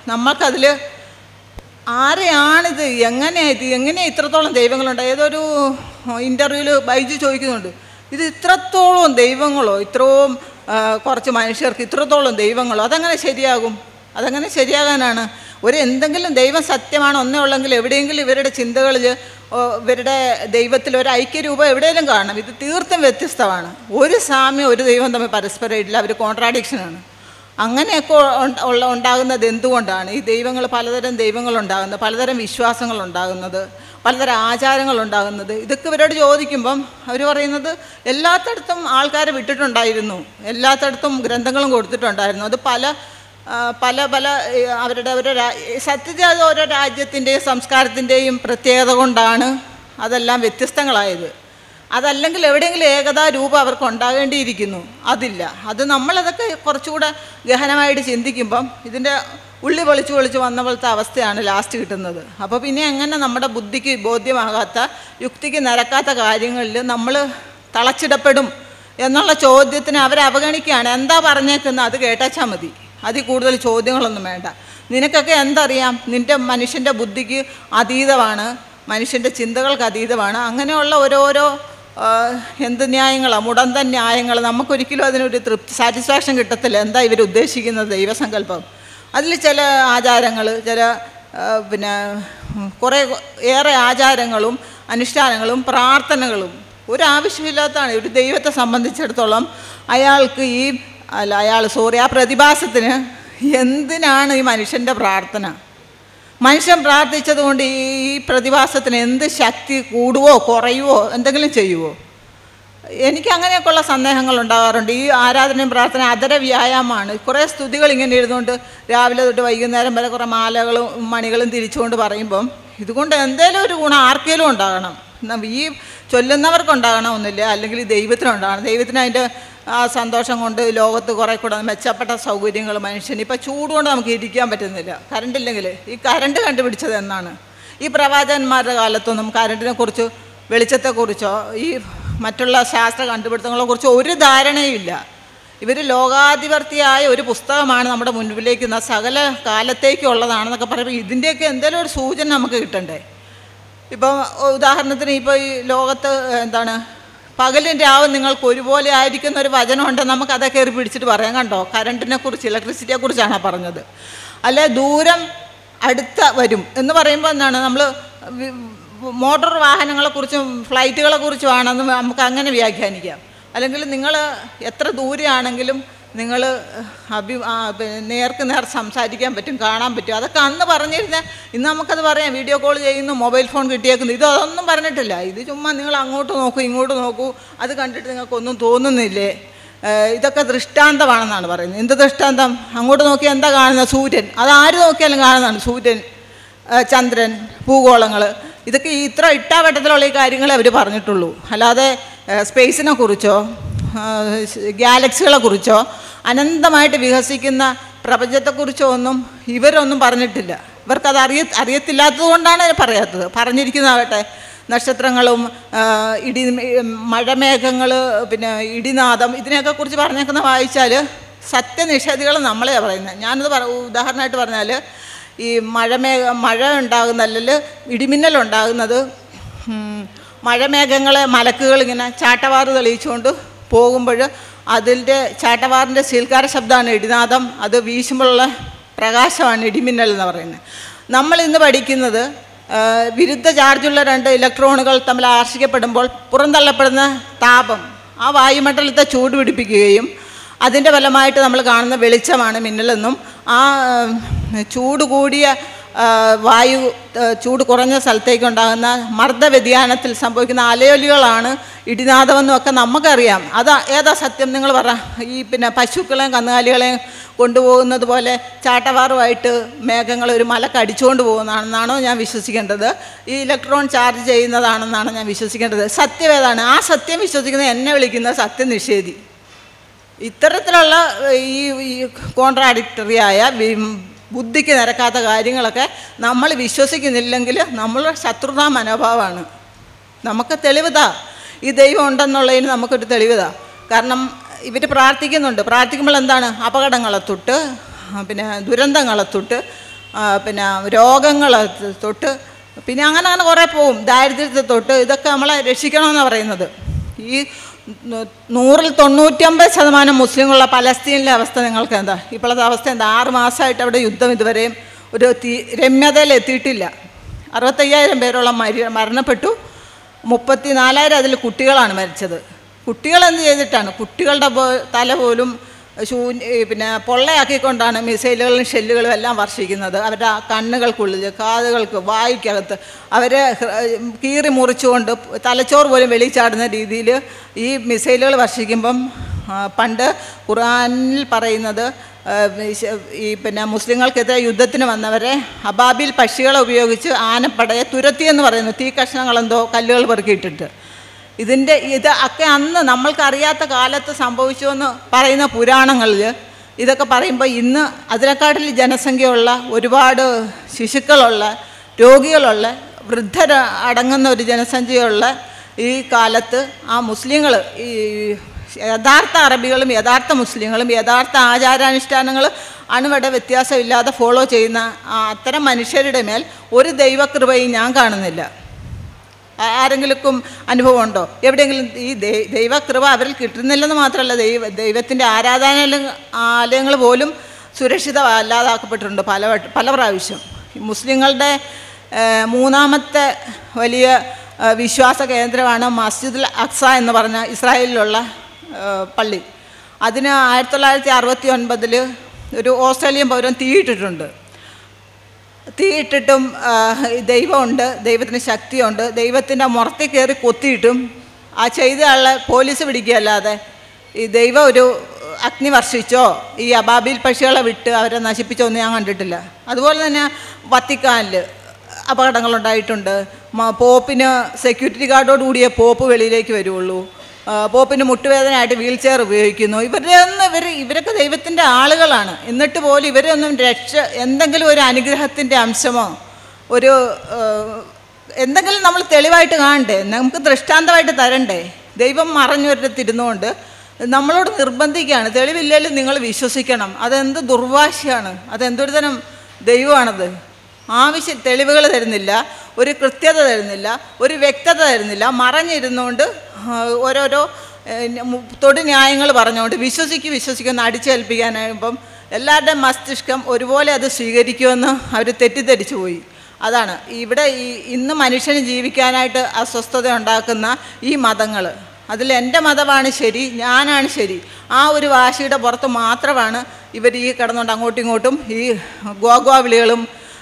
നമ്മൾക്കതിൽ ആരെയാണിത്, എങ്ങനെ ഇത്രത്തോളം ദൈവങ്ങളുണ്ട്? ഏതൊരു ഇൻ്റർവ്യൂവിൽ ബൈജു ചോദിക്കുന്നുണ്ട്, ഇത് ഇത്രത്തോളം ദൈവങ്ങളോ, ഇത്രയും കുറച്ച് മനുഷ്യർക്ക് ഇത്രത്തോളം ദൈവങ്ങളോ, അതെങ്ങനെ ശരിയാകും? അതെങ്ങനെ ശരിയാകാനാണ്? എന്തെങ്കിലും ദൈവം സത്യമാണ് ഒന്നേ ഉള്ളെങ്കിൽ എവിടെയെങ്കിലും ഇവരുടെ ചിന്തകളിൽ, ഇവരുടെ ദൈവത്തിൽ ഒരു ഐക്യരൂപം എവിടെയെങ്കിലും കാണണം. ഇത് തീർത്തും വ്യത്യസ്തമാണ്. ഒരു സാമ്യം ഒരു ദൈവം തമ്മിൽ പരസ്പരം ഇല്ല, അവർ കോൺട്രാഡിക്ഷനാണ്. അങ്ങനെയൊക്കെ ഉണ്ടാകുന്നത് എന്തുകൊണ്ടാണ്? ഈ ദൈവങ്ങൾ, പലതരം ദൈവങ്ങളുണ്ടാകുന്നത്, പലതരം വിശ്വാസങ്ങളുണ്ടാകുന്നത്, പലതരം ആചാരങ്ങളുണ്ടാകുന്നത്. ഇതൊക്കെ ഇവരോട് ചോദിക്കുമ്പം അവർ പറയുന്നത് എല്ലാത്തടത്തും ആൾക്കാരെ വിട്ടിട്ടുണ്ടായിരുന്നു, എല്ലാത്തടത്തും ഗ്രന്ഥങ്ങളും കൊടുത്തിട്ടുണ്ടായിരുന്നു. അത് പല അവരുടെ സത്യത്തിൽ അത് ഓരോ രാജ്യത്തിൻ്റെയും സംസ്കാരത്തിൻ്റെയും പ്രത്യേകത കൊണ്ടാണ് അതെല്ലാം വ്യത്യസ്തങ്ങളായത്. അതല്ലെങ്കിൽ എവിടെയെങ്കിലും ഏകതാ രൂപം അവർക്ക് ഉണ്ടാകേണ്ടിയിരിക്കുന്നു, അതില്ല. അത് നമ്മളതൊക്കെ കുറച്ചുകൂടെ ഗഹനമായിട്ട് ചിന്തിക്കുമ്പം ഇതിൻ്റെ ഉള്ളി പൊളിച്ച് വന്ന പോലത്തെ അവസ്ഥയാണ് ലാസ്റ്റ് കിട്ടുന്നത്. അപ്പോൾ പിന്നെ എങ്ങനെ നമ്മുടെ ബുദ്ധിക്ക് ബോധ്യമാകാത്ത, യുക്തിക്ക് നിരക്കാത്ത കാര്യങ്ങളിൽ നമ്മൾ തളച്ചിടപ്പെടും എന്നുള്ള ചോദ്യത്തിന് അവർ അവഗണിക്കുകയാണ്. എന്താ പറഞ്ഞേക്കുന്നത് അത് കേട്ടാച്ചാൽ മതി, അതിൽ കൂടുതൽ ചോദ്യങ്ങളൊന്നും വേണ്ട. നിനക്കൊക്കെ എന്തറിയാം? നിൻ്റെ മനുഷ്യൻ്റെ ബുദ്ധിക്ക് അതീതമാണ്, മനുഷ്യൻ്റെ ചിന്തകൾക്ക് അതീതമാണ്. അങ്ങനെയുള്ള ഓരോരോ എന്ത് ന്യായങ്ങളാണ്, മുടന്തൻ ന്യായങ്ങൾ. നമുക്കൊരിക്കലും അതിനൊരു സാറ്റിസ്ഫാക്ഷൻ കിട്ടത്തില്ല. എന്താ ഇവർ ഉദ്ദേശിക്കുന്നത് ദൈവസങ്കല്പം? അതിൽ ചില ആചാരങ്ങൾ, ചില കുറേ ഏറെ ആചാരങ്ങളും അനുഷ്ഠാനങ്ങളും പ്രാർത്ഥനകളും ഒരാവശ്യമില്ലാത്തതാണ്. ഒരു ദൈവത്തെ സംബന്ധിച്ചിടത്തോളം അയാൾക്ക് ആ പ്രതിഭാസത്തിന് എന്തിനാണ് ഈ മനുഷ്യൻ്റെ പ്രാർത്ഥന? മനുഷ്യൻ പ്രാർത്ഥിച്ചത് കൊണ്ട് ഈ പ്രതിഭാസത്തിന് എന്ത് ശക്തി കൂടുവോ കുറയുവോ എന്തെങ്കിലും ചെയ്യുമോ? എനിക്ക് അങ്ങനെയൊക്കെയുള്ള സന്ദേഹങ്ങൾ ഉണ്ടാകാറുണ്ട്. ഈ ആരാധനയും പ്രാർത്ഥന അതര വ്യായാമമാണ്. കുറേ സ്തുതികൾ ഇങ്ങനെ ഇരുന്നുകൊണ്ട് രാവിലെ തൊട്ട് വൈകുന്നേരം വരെ കുറേ മാലകളും മണികളും തിരിച്ചുകൊണ്ട് പറയുമ്പം ഇതുകൊണ്ട് എന്തെങ്കിലും ഒരു ഗുണം ആർക്കെങ്കിലും ഉണ്ടാകണം. ഈ ചൊല്ലുന്നവർക്കുണ്ടാകണമെന്നില്ല, അല്ലെങ്കിൽ ദൈവത്തിനുണ്ടാകണം. ദൈവത്തിന് അതിൻ്റെ ആ സന്തോഷം കൊണ്ട് ലോകത്ത് കുറേ കൂടെ മെച്ചപ്പെട്ട സൗകര്യങ്ങൾ മനുഷ്യന്. ഇപ്പം ചൂടുകൊണ്ട് നമുക്ക് ഇരിക്കാൻ പറ്റുന്നില്ല, കറണ്ടില്ലെങ്കിൽ. ഈ കറണ്ട് കണ്ടുപിടിച്ചത് എന്നാണ്? ഈ പ്രവാചകന്മാരുടെ കാലത്തൊന്നും കറണ്ടിനെക്കുറിച്ചോ വെളിച്ചത്തെക്കുറിച്ചോ ഈ മറ്റുള്ള ശാസ്ത്ര കണ്ടുപിടുത്തങ്ങളെക്കുറിച്ചോ ഒരു ധാരണയുമില്ല. ഇവർ ലോകാധിപർത്തിയായ ഒരു പുസ്തകമാണ് നമ്മുടെ മുൻപിലേക്ക് സകല കാലത്തേക്കുള്ളതാണെന്നൊക്കെ പറയുമ്പോൾ ഇതിൻ്റെയൊക്കെ എന്തെങ്കിലും ഒരു സൂചന നമുക്ക് കിട്ടണ്ടേ? ഇപ്പം ഉദാഹരണത്തിന് ഇപ്പോൾ ഈ ലോകത്ത് പകലും രാവും നിങ്ങൾക്ക് ഒരുപോലെ ആയിരിക്കുന്ന ഒരു വചനമുണ്ട്, നമുക്കതൊക്കെ കയറി പിടിച്ചിട്ട് പറയാം. കണ്ടോ, കറണ്ടിനെക്കുറിച്ച്, ഇലക്ട്രിസിറ്റിയെക്കുറിച്ചാണ് പറഞ്ഞത്. അല്ലെ ദൂരം അടുത്ത വരും എന്ന് പറയുമ്പോൾ നമ്മൾ മോട്ടോർ വാഹനങ്ങളെക്കുറിച്ചും ഫ്ലൈറ്റുകളെക്കുറിച്ചുമാണെന്ന് നമുക്ക് അങ്ങനെ വ്യാഖ്യാനിക്കാം. അല്ലെങ്കിൽ നിങ്ങൾ എത്ര ദൂരെയാണെങ്കിലും നിങ്ങൾ നേർക്ക് നേർ സംസാരിക്കാൻ പറ്റും, കാണാൻ പറ്റും. അതൊക്കെ അന്ന് പറഞ്ഞിരുന്ന, ഇന്ന് നമുക്കത് പറയാം. വീഡിയോ കോൾ ചെയ്യുന്നു, മൊബൈൽ ഫോൺ കിട്ടിയേക്കുന്നു. ഇതൊന്നും പറഞ്ഞിട്ടില്ല. ഇത് ചുമ്മാ നിങ്ങൾ അങ്ങോട്ട് നോക്കൂ ഇങ്ങോട്ട് നോക്കൂ, അത് കണ്ടിട്ട് നിങ്ങൾക്കൊന്നും തോന്നുന്നില്ലേ? ഇതൊക്കെ ദൃഷ്ടാന്തമാണെന്നാണ് പറയുന്നത്. എന്ത് ദൃഷ്ടാന്തം? അങ്ങോട്ട് നോക്കിയാൽ എന്താ കാണുന്നത്? സൂര്യൻ. അതാര് നോക്കിയാലും കാണുന്നതാണ് സൂര്യൻ, ചന്ദ്രൻ, ഭൂഗോളങ്ങൾ. ഇതൊക്കെ ഇത്ര ഇട്ടാവട്ടത്തിലുള്ള ഈ കാര്യങ്ങളെ അവർ പറഞ്ഞിട്ടുള്ളൂ. അല്ലാതെ സ്പേസിനെ കുറിച്ചോ ഗാലക്സികളെ കുറിച്ചോ അനന്തമായിട്ട് വികസിക്കുന്ന പ്രപഞ്ചത്തെക്കുറിച്ചോ ഒന്നും ഇവരൊന്നും പറഞ്ഞിട്ടില്ല. ഇവർക്കത് അറിയത്തില്ലാത്തത് കൊണ്ടാണ് പറയാത്തത്. പറഞ്ഞിരിക്കുന്നതാവട്ടെ നക്ഷത്രങ്ങളും മഴമേഘങ്ങൾ, ഇടിനാദം, ഇതിനെയൊക്കെ കുറിച്ച് പറഞ്ഞേക്കുന്ന വായിച്ചാൽ സത്യനിഷേധികൾ നമ്മളെയാണ് പറയുന്നത്. ഞാനത് ഉദാഹരണമായിട്ട് പറഞ്ഞാൽ, ഈ മഴ ഉണ്ടാകുന്ന, അല്ലെങ്കിൽ ഇടിമിന്നലുണ്ടാകുന്നത് മഴമേഘങ്ങളെ മലക്കുകൾ ഇങ്ങനെ ചാട്ടവാറ് തെളിയിച്ചുകൊണ്ട് പോകുമ്പോൾ അതിൻ്റെ ചാട്ടവാറിൻ്റെ സീൽക്കാര ശബ്ദമാണ് ഇടിനാദം. അത് വീശുമ്പോഴുള്ള പ്രകാശമാണ് ഇടിമിന്നൽ എന്ന് പറയുന്നത്. നമ്മളിന്ന് പഠിക്കുന്നത് വിരുദ്ധ ചാർജുള്ള രണ്ട് ഇലക്ട്രോണുകൾ തമ്മിൽ ആകർഷിക്കപ്പെടുമ്പോൾ പുറന്തള്ളപ്പെടുന്ന താപം ആ വായുമണ്ഡലത്തെ ചൂട് പിടിപ്പിക്കുകയും അതിൻ്റെ ഫലമായിട്ട് നമ്മൾ കാണുന്ന വെളിച്ചമാണ് മിന്നലെന്നും, ആ ചൂട് കൂടിയ വായു ചൂട് കുറഞ്ഞ സ്ഥലത്തേക്കുണ്ടാകുന്ന മർദ്ദവ്യതിയാനത്തിൽ സംഭവിക്കുന്ന അലയൊലികളാണ് ഇടിനാദമെന്നും ഒക്കെ നമുക്കറിയാം. അത് ഏതാ സത്യം? നിങ്ങൾ പറ. ഈ പശുക്കളെയും കന്നുകാലികളെയും കൊണ്ടുപോകുന്നത് പോലെ ചാട്ടവാറുമായിട്ട് മേഘങ്ങൾ ഒരു മലക്ക് അടിച്ചുകൊണ്ട് പോകുന്നതാണെന്നാണോ ഞാൻ വിശ്വസിക്കേണ്ടത്? ഈ ഇലക്ട്രോൺ ചാർജ് ചെയ്യുന്നതാണെന്നാണ് ഞാൻ വിശ്വസിക്കേണ്ടത്? സത്യം ഏതാണ്? ആ സത്യം വിശ്വസിക്കുന്നത് എന്നെ വിളിക്കുന്നത് സത്യനിഷേധി. ഇത്തരത്തിലുള്ള ഈ കോൺട്രാഡിക്ടറിയായ ബുദ്ധിക്ക് നിരക്കാത്ത കാര്യങ്ങളൊക്കെ നമ്മൾ വിശ്വസിക്കുന്നില്ലെങ്കിൽ നമ്മളുടെ ശത്രുതാ മനോഭാവമാണ്. നമുക്ക് തെളിവുതാ, ഈ ദൈവം ഉണ്ടെന്നുള്ളതിന് നമുക്കൊരു തെളിവുതാ. കാരണം ഇവർ പ്രാർത്ഥിക്കുന്നുണ്ട്. പ്രാർത്ഥിക്കുമ്പോൾ എന്താണ്? അപകടങ്ങളെ തൊട്ട് ദുരന്തങ്ങളെ തൊട്ട് പിന്നെ രോഗങ്ങൾ തൊട്ട് പിന്നെ അങ്ങനെ കുറേ പോവും, ദാരിദ്ര്യത്തെ തൊട്ട് ഇതൊക്കെ നമ്മളെ രക്ഷിക്കണമെന്നാണ് പറയുന്നത്. ഈ 199% മുസ്ലിങ്ങളുള്ള പലസ്തീനിലെ അവസ്ഥ നിങ്ങൾക്ക് എന്താ? ഇപ്പോഴത്തെ അവസ്ഥ എന്താ? 6 മാസമായിട്ട് അവിടെ യുദ്ധം ഇതുവരെയും ഒരു രമ്യതയിൽ എത്തിയിട്ടില്ല. 65,000 പേരോളം മരണപ്പെട്ടു. 34,000 അതിൽ കുട്ടികളാണ് മരിച്ചത്. കുട്ടികൾ എന്ത് ചെയ്തിട്ടാണ്? കുട്ടികളുടെ തല പോലും പിന്നെ പൊള്ളയാക്കിക്കൊണ്ടാണ് മിസൈലുകളും ഷെല്ലുകളും എല്ലാം വർഷിക്കുന്നത്. അവരുടെ കണ്ണുകൾക്കുള്ളിൽ, കാതുകൾക്ക്, വായ്ക്കകത്ത് അവരെ കീറി മുറിച്ചുകൊണ്ട് തലച്ചോറ് പോലും വെളിച്ചാടുന്ന രീതിയിൽ ഈ മിസൈലുകൾ വർഷിക്കുമ്പം പണ്ട് ഖുർആനിൽ പറയുന്നത് ഈ പിന്നെ മുസ്ലിങ്ങൾക്കെതിരെ യുദ്ധത്തിന് വന്നവരെ അബാബിൽ പക്ഷികളെ ഉപയോഗിച്ച് ആനപ്പടയെ തുരത്തിയെന്ന് പറയുന്നു. തീ കഷ്ണങ്ങളെന്തോ കല്ലുകൾ പെറുക്കിയിട്ടിട്ട്. ഇത് ഒക്കെ അന്ന് നമ്മൾക്കറിയാത്ത കാലത്ത് സംഭവിച്ചുവെന്ന് പറയുന്ന പുരാണങ്ങളിൽ ഇതൊക്കെ പറയുമ്പോൾ ഇന്ന് അതിനെക്കാട്ടിൽ ജനസംഖ്യയുള്ള, ഒരുപാട് ശിശുക്കളുള്ള, രോഗികളുള്ള, വൃദ്ധർ അടങ്ങുന്ന ഒരു ജനസംഖ്യയുള്ള ഈ കാലത്ത് ആ മുസ്ലിങ്ങൾ, ഈ യഥാർത്ഥ അറബികളും യഥാർത്ഥ മുസ്ലിങ്ങളും യഥാർത്ഥ ആചാരാനുഷ്ഠാനങ്ങൾ അണുവട വ്യത്യാസമില്ലാതെ ഫോളോ ചെയ്യുന്ന അത്തരം മനുഷ്യരുടെ മേൽ ഒരു ദൈവകൃപയും ഞാൻ കാണുന്നില്ല. ആരെങ്കിലും അനുഭവമുണ്ടോ? എവിടെയെങ്കിലും ഈ ദൈവകൃപ അവരിൽ കിട്ടുന്നില്ലെന്ന് മാത്രമല്ല, ദൈവത്തിൻ്റെ ആരാധനാലയങ്ങൾ പോലും സുരക്ഷിതമല്ലാതാക്കപ്പെട്ടിട്ടുണ്ട് പല പ്രാവശ്യം. മുസ്ലിങ്ങളുടെ 3ാമത്തെ വലിയ വിശ്വാസ കേന്ദ്രമാണ് മസ്ജിദുൽ അഖ്സ എന്ന് പറഞ്ഞ ഇസ്രായേലിലുള്ള പള്ളി. അതിന് 1969 ഒരു ഓസ്ട്രേലിയൻ പൗരൻ തീയിട്ടിട്ടുണ്ട്. തീയിട്ടിട്ടും ദൈവമുണ്ട്, ദൈവത്തിന് ശക്തിയുണ്ട്. ദൈവത്തിൻ്റെ മുറത്തിൽ കയറി കൊത്തിയിട്ടും ആ ചെയ്ത ആളെ പോലീസ് പിടിക്കുകയല്ലാതെ ഈ ദൈവം ഒരു അഗ്നി വർഷിച്ചോ ഈ അബാബിൽ പക്ഷികളെ വിട്ട് അവരെ നശിപ്പിച്ചോ ഒന്നും ഞാൻ കണ്ടിട്ടില്ല. അതുപോലെ തന്നെ വത്തിക്കാനിൽ അപകടങ്ങളുണ്ടായിട്ടുണ്ട്. പോപ്പിന് സെക്യൂരിറ്റി ഗാർഡോട് കൂടിയേ പോപ്പ് വെളിയിലേക്ക് വരുള്ളൂ. പോപ്പിന് മുട്ടുവേദനയായിട്ട് വീൽ ചെയർ ഉപയോഗിക്കുന്നു. ഇവരൊക്കെ ദൈവത്തിൻ്റെ ആളുകളാണ്. എന്നിട്ട് പോലും ഇവരൊന്നും എന്തെങ്കിലും ഒരു അനുഗ്രഹത്തിൻ്റെ അംശമോ ഒരു എന്തെങ്കിലും നമ്മൾ തെളിവായിട്ട് കാണണ്ടേ? നമുക്ക് ദൃഷ്ടാന്തമായിട്ട് തരണ്ടേ? ദൈവം മറഞ്ഞൊരിടത്തിരുന്നുകൊണ്ട് നമ്മളോട് നിർബന്ധിക്കുകയാണ്, തെളിവില്ലെങ്കിലും നിങ്ങൾ വിശ്വസിക്കണം. അതെന്ത് ദുർവാശിയാണ്! അതെന്തൊരു തരം ദൈവമാണത്! തെളിവുകൾ തരുന്നില്ല, ഒരു കൃത്യത തരുന്നില്ല, ഒരു വ്യക്തത തരുന്നില്ല. മറഞ്ഞിരുന്നുകൊണ്ട് ഓരോരോ തൊടു ന്യായങ്ങൾ പറഞ്ഞുകൊണ്ട് വിശ്വസിക്കുമെന്ന് അടിച്ചേൽപ്പിക്കാനാകുമ്പം എല്ലാവരുടെയും മസ്തിഷ്കം ഒരുപോലെ അത് സ്വീകരിക്കുമെന്ന് അവർ തെറ്റിദ്ധരിച്ചു പോയി. അതാണ് ഇവിടെ ഇന്ന് മനുഷ്യന് ജീവിക്കാനായിട്ട് അസ്വസ്ഥത ഉണ്ടാക്കുന്ന ഈ മതങ്ങൾ. അതിൽ എൻ്റെ മതമാണ് ശരി, ഞാനാണ് ശരി, ആ ഒരു വാശിയുടെ പുറത്ത് മാത്രമാണ് ഇവർ ഈ കിടന്നുകൊണ്ട് അങ്ങോട്ടും ഇങ്ങോട്ടും ഈ വിളികളും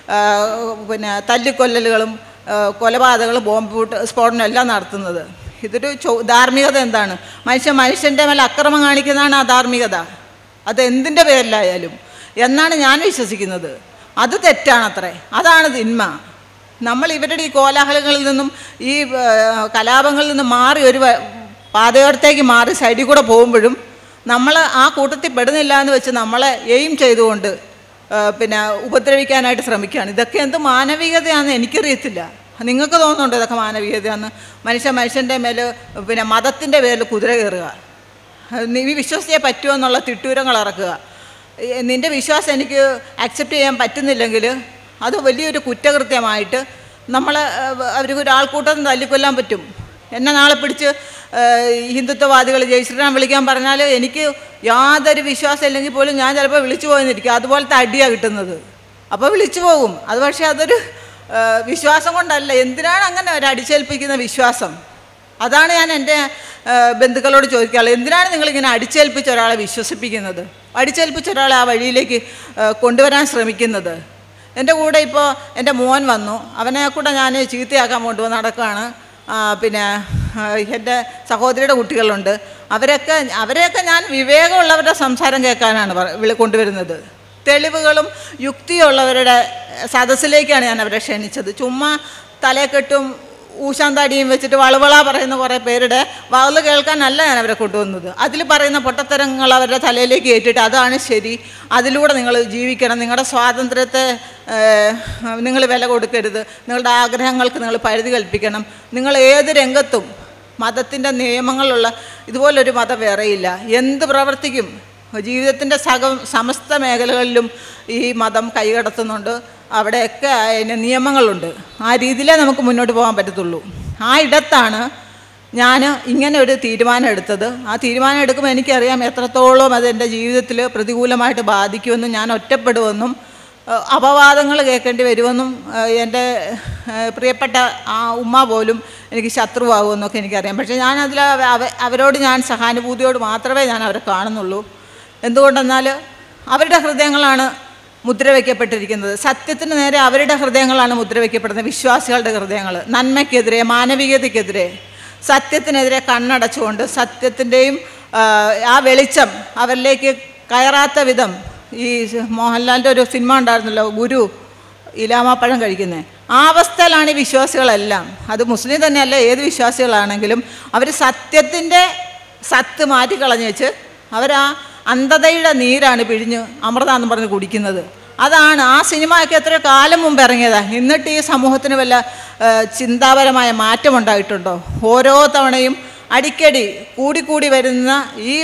പിന്നെ തല്ലിക്കൊല്ലലുകളും കൊലപാതകങ്ങളും ബോംബ് സ്ഫോടനം എല്ലാം നടത്തുന്നത്. ഇതൊരു ധാർമ്മികത എന്താണ്? മനുഷ്യൻ്റെ മേലെ അക്രമം കാണിക്കുന്നതാണ് ആ ധാർമ്മികത. അതെന്തിൻ്റെ പേരിലായാലും എന്നാണ് ഞാൻ വിശ്വസിക്കുന്നത്. അത് തെറ്റാണത്രേ, അതാണ് തിന്മ. നമ്മൾ ഇവരുടെ ഈ കോലാഹലങ്ങളിൽ നിന്നും ഈ കലാപങ്ങളിൽ നിന്നും മാറി ഒരു പാതയോരത്തേക്ക് മാറി സൈഡിൽ കൂടെ പോകുമ്പോഴും നമ്മൾ ആ കൂട്ടത്തിൽ പെടുന്നില്ല എന്ന് വെച്ച് നമ്മളെ എയിം ചെയ്തുകൊണ്ട് പിന്നെ ഉപദ്രവിക്കാനായിട്ട് ശ്രമിക്കുകയാണ്. ഇതൊക്കെ എന്ത് മാനവികതയാണെന്ന് എനിക്കറിയത്തില്ല. നിങ്ങൾക്ക് തോന്നുന്നുണ്ടോ ഇതൊക്കെ മാനവികതയാണെന്ന്? മനുഷ്യൻ്റെ മേൽ പിന്നെ മതത്തിൻ്റെ പേരിൽ കുതിര കയറുക, നീ വിശ്വസിച്ചേ പറ്റുമോ എന്നുള്ള തിട്ടൂരങ്ങൾ ഇറക്കുക. നിൻ്റെ വിശ്വാസം എനിക്ക് അക്സെപ്റ്റ് ചെയ്യാൻ പറ്റുന്നില്ലെങ്കിൽ അത് വലിയൊരു കുറ്റകൃത്യമായിട്ട് അവർക്ക് ഒരാൾക്കൂട്ടം തല്ലിക്കൊല്ലാൻ പറ്റും. എന്നെ നാളെ പിടിച്ച് ഹിന്ദുത്വവാദികൾ ജയ് ശ്രീറാം വിളിക്കാൻ പറഞ്ഞാൽ എനിക്ക് യാതൊരു വിശ്വാസം ഇല്ലെങ്കിൽ പോലും ഞാൻ ചിലപ്പോൾ വിളിച്ചു പോയെന്നിരിക്കും. അതുപോലത്തെ അടിയാണ് കിട്ടുന്നത്. അപ്പോൾ വിളിച്ചു പോകും. അത് പക്ഷേ അതൊരു വിശ്വാസം കൊണ്ടല്ല. എന്തിനാണ് അങ്ങനെ ഒരു അടിച്ചേൽപ്പിക്കുന്ന വിശ്വാസം? അതാണ് ഞാൻ എൻ്റെ ബന്ധുക്കളോട് ചോദിക്കാറുള്ളത്. എന്തിനാണ് നിങ്ങളിങ്ങനെ അടിച്ചേൽപ്പിച്ച ഒരാളെ വിശ്വസിപ്പിക്കുന്നത്, അടിച്ചേൽപ്പിച്ച ഒരാളെ ആ വഴിയിലേക്ക് കൊണ്ടുവരാൻ ശ്രമിക്കുന്നത്? എൻ്റെ കൂടെ ഇപ്പോൾ എൻ്റെ മോൻ വന്നു, അവനെ കൂടെ ഞാൻ ചീത്തയാക്കാൻ കൊണ്ടുവന്ന് നടക്കുകയാണ്. പിന്നെ എൻ്റെ സഹോദരിയുടെ കുട്ടികളുണ്ട്. അവരെയൊക്കെ ഞാൻ വിവേകമുള്ളവരുടെ സംസാരം കേൾക്കാനാണ് കൊണ്ടുവരുന്നത്. തെളിവുകളും യുക്തിയുള്ളവരുടെ സദസ്സിലേക്കാണ് ഞാൻ അവരെ ക്ഷണിച്ചത്. ചുമ്മാ തലക്കെട്ടും ഊശാന്താടിയും വെച്ചിട്ട് വളവള പറയുന്ന കുറേ പേരുടെ വാതിൽ കേൾക്കാനല്ല ഞാൻ അവരെ കൊണ്ടുവന്നത്. അതിൽ പറയുന്ന പൊട്ടത്തരങ്ങൾ അവരുടെ തലയിലേക്ക് ഏറ്റിട്ട് അതാണ് ശരി, അതിലൂടെ നിങ്ങൾ ജീവിക്കണം, നിങ്ങളുടെ സ്വാതന്ത്ര്യത്തെ നിങ്ങൾ വില കൊടുക്കരുത്, നിങ്ങളുടെ ആഗ്രഹങ്ങൾക്ക് നിങ്ങൾ പരിധി കൽപ്പിക്കണം, നിങ്ങൾ ഏത് രംഗത്തും മതത്തിൻ്റെ നിയമങ്ങളുള്ള ഇതുപോലൊരു മതം വേറെയില്ല, എന്ത് പ്രവർത്തിക്കും ജീവിതത്തിൻ്റെ സമസ്ത മേഖലകളിലും ഈ മതം കൈകടത്തുന്നുണ്ട്. അവിടെയൊക്കെ അതിന് നിയമങ്ങളുണ്ട്. ആ രീതിയിലേ നമുക്ക് മുന്നോട്ട് പോകാൻ പറ്റത്തുള്ളൂ. ആ ഇടത്താണ് ഞാൻ ഇങ്ങനെ ഒരു തീരുമാനം എടുത്തത്. ആ തീരുമാനം എടുക്കുമ്പോൾ എനിക്കറിയാം എത്രത്തോളം അതെൻ്റെ ജീവിതത്തിൽ പ്രതികൂലമായിട്ട് ബാധിക്കുമെന്നും ഞാൻ ഒറ്റപ്പെടുമെന്നും അപവാദങ്ങൾ കേൾക്കേണ്ടി വരുമെന്നും എൻ്റെ പ്രിയപ്പെട്ട ആ ഉമ്മ പോലും എനിക്ക് ശത്രുവാകുമെന്നൊക്കെ എനിക്കറിയാം. പക്ഷേ ഞാനതിൽ അവരോട് ഞാൻ സഹാനുഭൂതിയോട് മാത്രമേ ഞാൻ അവരെ കാണുന്നുള്ളൂ. എന്തുകൊണ്ടെന്നാൽ അവരുടെ ഹൃദയങ്ങളാണ് മുദ്ര വയ്ക്കപ്പെട്ടിരിക്കുന്നത്. സത്യത്തിന് നേരെ അവരുടെ ഹൃദയങ്ങളാണ് മുദ്ര വയ്ക്കപ്പെടുന്നത്. വിശ്വാസികളുടെ ഹൃദയങ്ങൾ നന്മയ്ക്കെതിരെ, മാനവികതയ്ക്കെതിരെ, സത്യത്തിനെതിരെ കണ്ണടച്ചുകൊണ്ട് സത്യത്തിൻ്റെയും ആ വെളിച്ചം അവരിലേക്ക് കയറാത്ത വിധം. ഈ മോഹൻലാലിൻ്റെ ഒരു സിനിമ ഉണ്ടായിരുന്നല്ലോ, ഗുരു ഇലാമാപ്പഴം കഴിക്കുന്നത്. ആ അവസ്ഥയിലാണ് ഈ വിശ്വാസികളെല്ലാം. അത് മുസ്ലിം തന്നെയല്ല, ഏത് വിശ്വാസികളാണെങ്കിലും അവർ സത്യത്തിൻ്റെ സത്ത് മാറ്റിക്കളഞ്ഞ് വെച്ച് അവരാ അന്ധതയുടെ നീരാണ് പിഴിഞ്ഞ് അമൃതാന്ന് പറഞ്ഞ് കുടിക്കുന്നത്. അതാണ് ആ സിനിമയൊക്കെ എത്ര കാലം മുമ്പ് ഇറങ്ങിയതാണ്. എന്നിട്ട് ഈ സമൂഹത്തിന് വല്ല ചിന്താപരമായ മാറ്റമുണ്ടായിട്ടുണ്ടോ? ഓരോ തവണയും അടിക്കടി കൂടിക്കൂടി വരുന്ന ഈ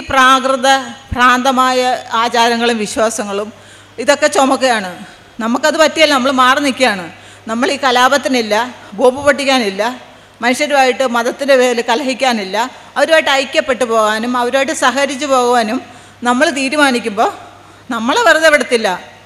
ഭ്രാന്തമായ ആചാരങ്ങളും വിശ്വാസങ്ങളും ഇതൊക്കെ ചുമക്കുകയാണ്. നമുക്കത് പറ്റിയല്ല, നമ്മൾ മാറി നിൽക്കുകയാണ്. നമ്മൾ ഈ കലാപത്തിനില്ല, ബോംബ് പൊട്ടിക്കാനില്ല, മനുഷ്യരുമായിട്ട് മതത്തിൻ്റെ പേരിൽ കലഹിക്കാനില്ല. അവരുമായിട്ട് ഐക്യപ്പെട്ടു പോകാനും അവരുമായിട്ട് സഹകരിച്ചു പോകുവാനും നമ്മൾ തീരുമാനിക്കുമ്പോൾ നമ്മളെ വെറുതെ വിടത്തില്ല.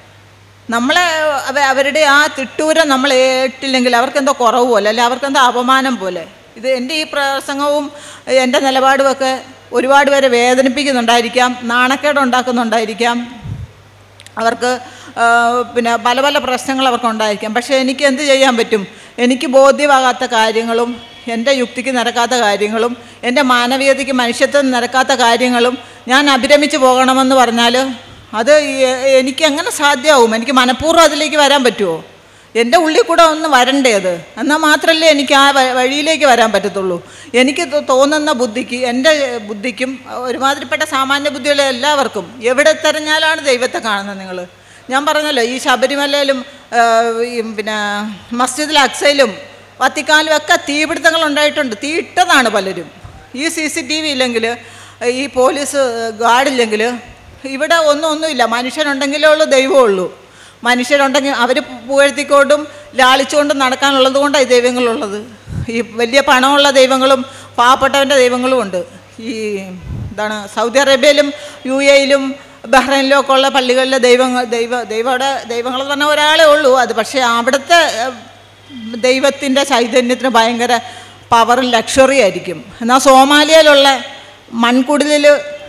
നമ്മളെ അവരുടെ ആ തിട്ടൂരം നമ്മൾ ഏറ്റില്ലെങ്കിൽ അവർക്കെന്തോ കുറവ് പോലെ, അല്ലെ അവർക്കെന്തോ അപമാനം പോലെ. ഇത് എൻ്റെ ഈ പ്രസംഗവും എൻ്റെ നിലപാടുമൊക്കെ ഒരുപാട് പേരെ വേദനിപ്പിക്കുന്നുണ്ടായിരിക്കാം, നാണക്കേടുണ്ടാക്കുന്നുണ്ടായിരിക്കാം, അവർക്ക് പിന്നെ പല പല പ്രശ്നങ്ങൾ അവർക്കുണ്ടായിരിക്കാം. പക്ഷേ എനിക്ക് എന്ത് ചെയ്യാൻ പറ്റും? എനിക്ക് ബോധ്യമാകാത്ത കാര്യങ്ങളും എൻ്റെ യുക്തിക്ക് നിരക്കാത്ത കാര്യങ്ങളും എൻ്റെ മാനവീയതയ്ക്ക് മനുഷ്യത്വം നിരക്കാത്ത കാര്യങ്ങളും ഞാൻ അഭിരമിച്ച് പോകണമെന്ന് പറഞ്ഞാൽ അത് എനിക്ക് എങ്ങനെ സാധ്യമാവും? എനിക്ക് മനഃപൂർവ്വം അതിലേക്ക് വരാൻ പറ്റുമോ? എൻ്റെ ഉള്ളിൽ കൂടെ ഒന്ന് വരണ്ടേ അത്? എന്നാൽ മാത്രമല്ലേ എനിക്ക് ആ വഴിയിലേക്ക് വരാൻ പറ്റത്തുള്ളൂ. എനിക്ക് തോന്നുന്ന ബുദ്ധിക്ക്, എൻ്റെ ബുദ്ധിക്കും ഒരുമാതിരിപ്പെട്ട സാമാന്യ ബുദ്ധിയുള്ള എല്ലാവർക്കും എവിടെ തിരഞ്ഞാലാണ് ദൈവത്തെ കാണുന്നത്? നിങ്ങൾ ഞാൻ പറഞ്ഞല്ലോ, ഈ ശബരിമലയിലും പിന്നെ മസ്ജിദുൽ അക്സയിലും വത്തിക്കാനിലും ഒക്കെ തീപിടുത്തങ്ങൾ ഉണ്ടായിട്ടുണ്ട്. തീ ഇട്ടതാണ് പലരും. ഈ CCTV ഇല്ലെങ്കിൽ, ഈ പോലീസ് ഗാർഡില്ലെങ്കിൽ ഇവിടെ ഒന്നുമില്ല. മനുഷ്യരുണ്ടെങ്കിലേ ഉള്ളൂ ദൈവമുള്ളൂ. മനുഷ്യരുണ്ടെങ്കിൽ അവർ പുകഴ്ത്തിക്കൊണ്ടും ലാളിച്ചുകൊണ്ടും നടക്കാനുള്ളത് കൊണ്ടാണ് ഈ ദൈവങ്ങളുള്ളത്. ഈ വലിയ പണമുള്ള ദൈവങ്ങളും പാവപ്പെട്ടവൻ്റെ ദൈവങ്ങളും ഉണ്ട്. ഈ എന്താണ് സൗദി അറേബ്യയിലും UAE-യിലും ബഹ്റൈനിലും ഒക്കെ ഉള്ള പള്ളികളിലെ ദൈവങ്ങളെന്ന് പറഞ്ഞാൽ ഒരാളേ ഉള്ളൂ. അത് പക്ഷേ അവിടുത്തെ ദൈവത്തിൻ്റെ ചൈതന്യത്തിന് ഭയങ്കര പവറും ലക്ഷറി ആയിരിക്കും. എന്നാൽ സോമാലിയയിലുള്ള മൺകുടിലിൽ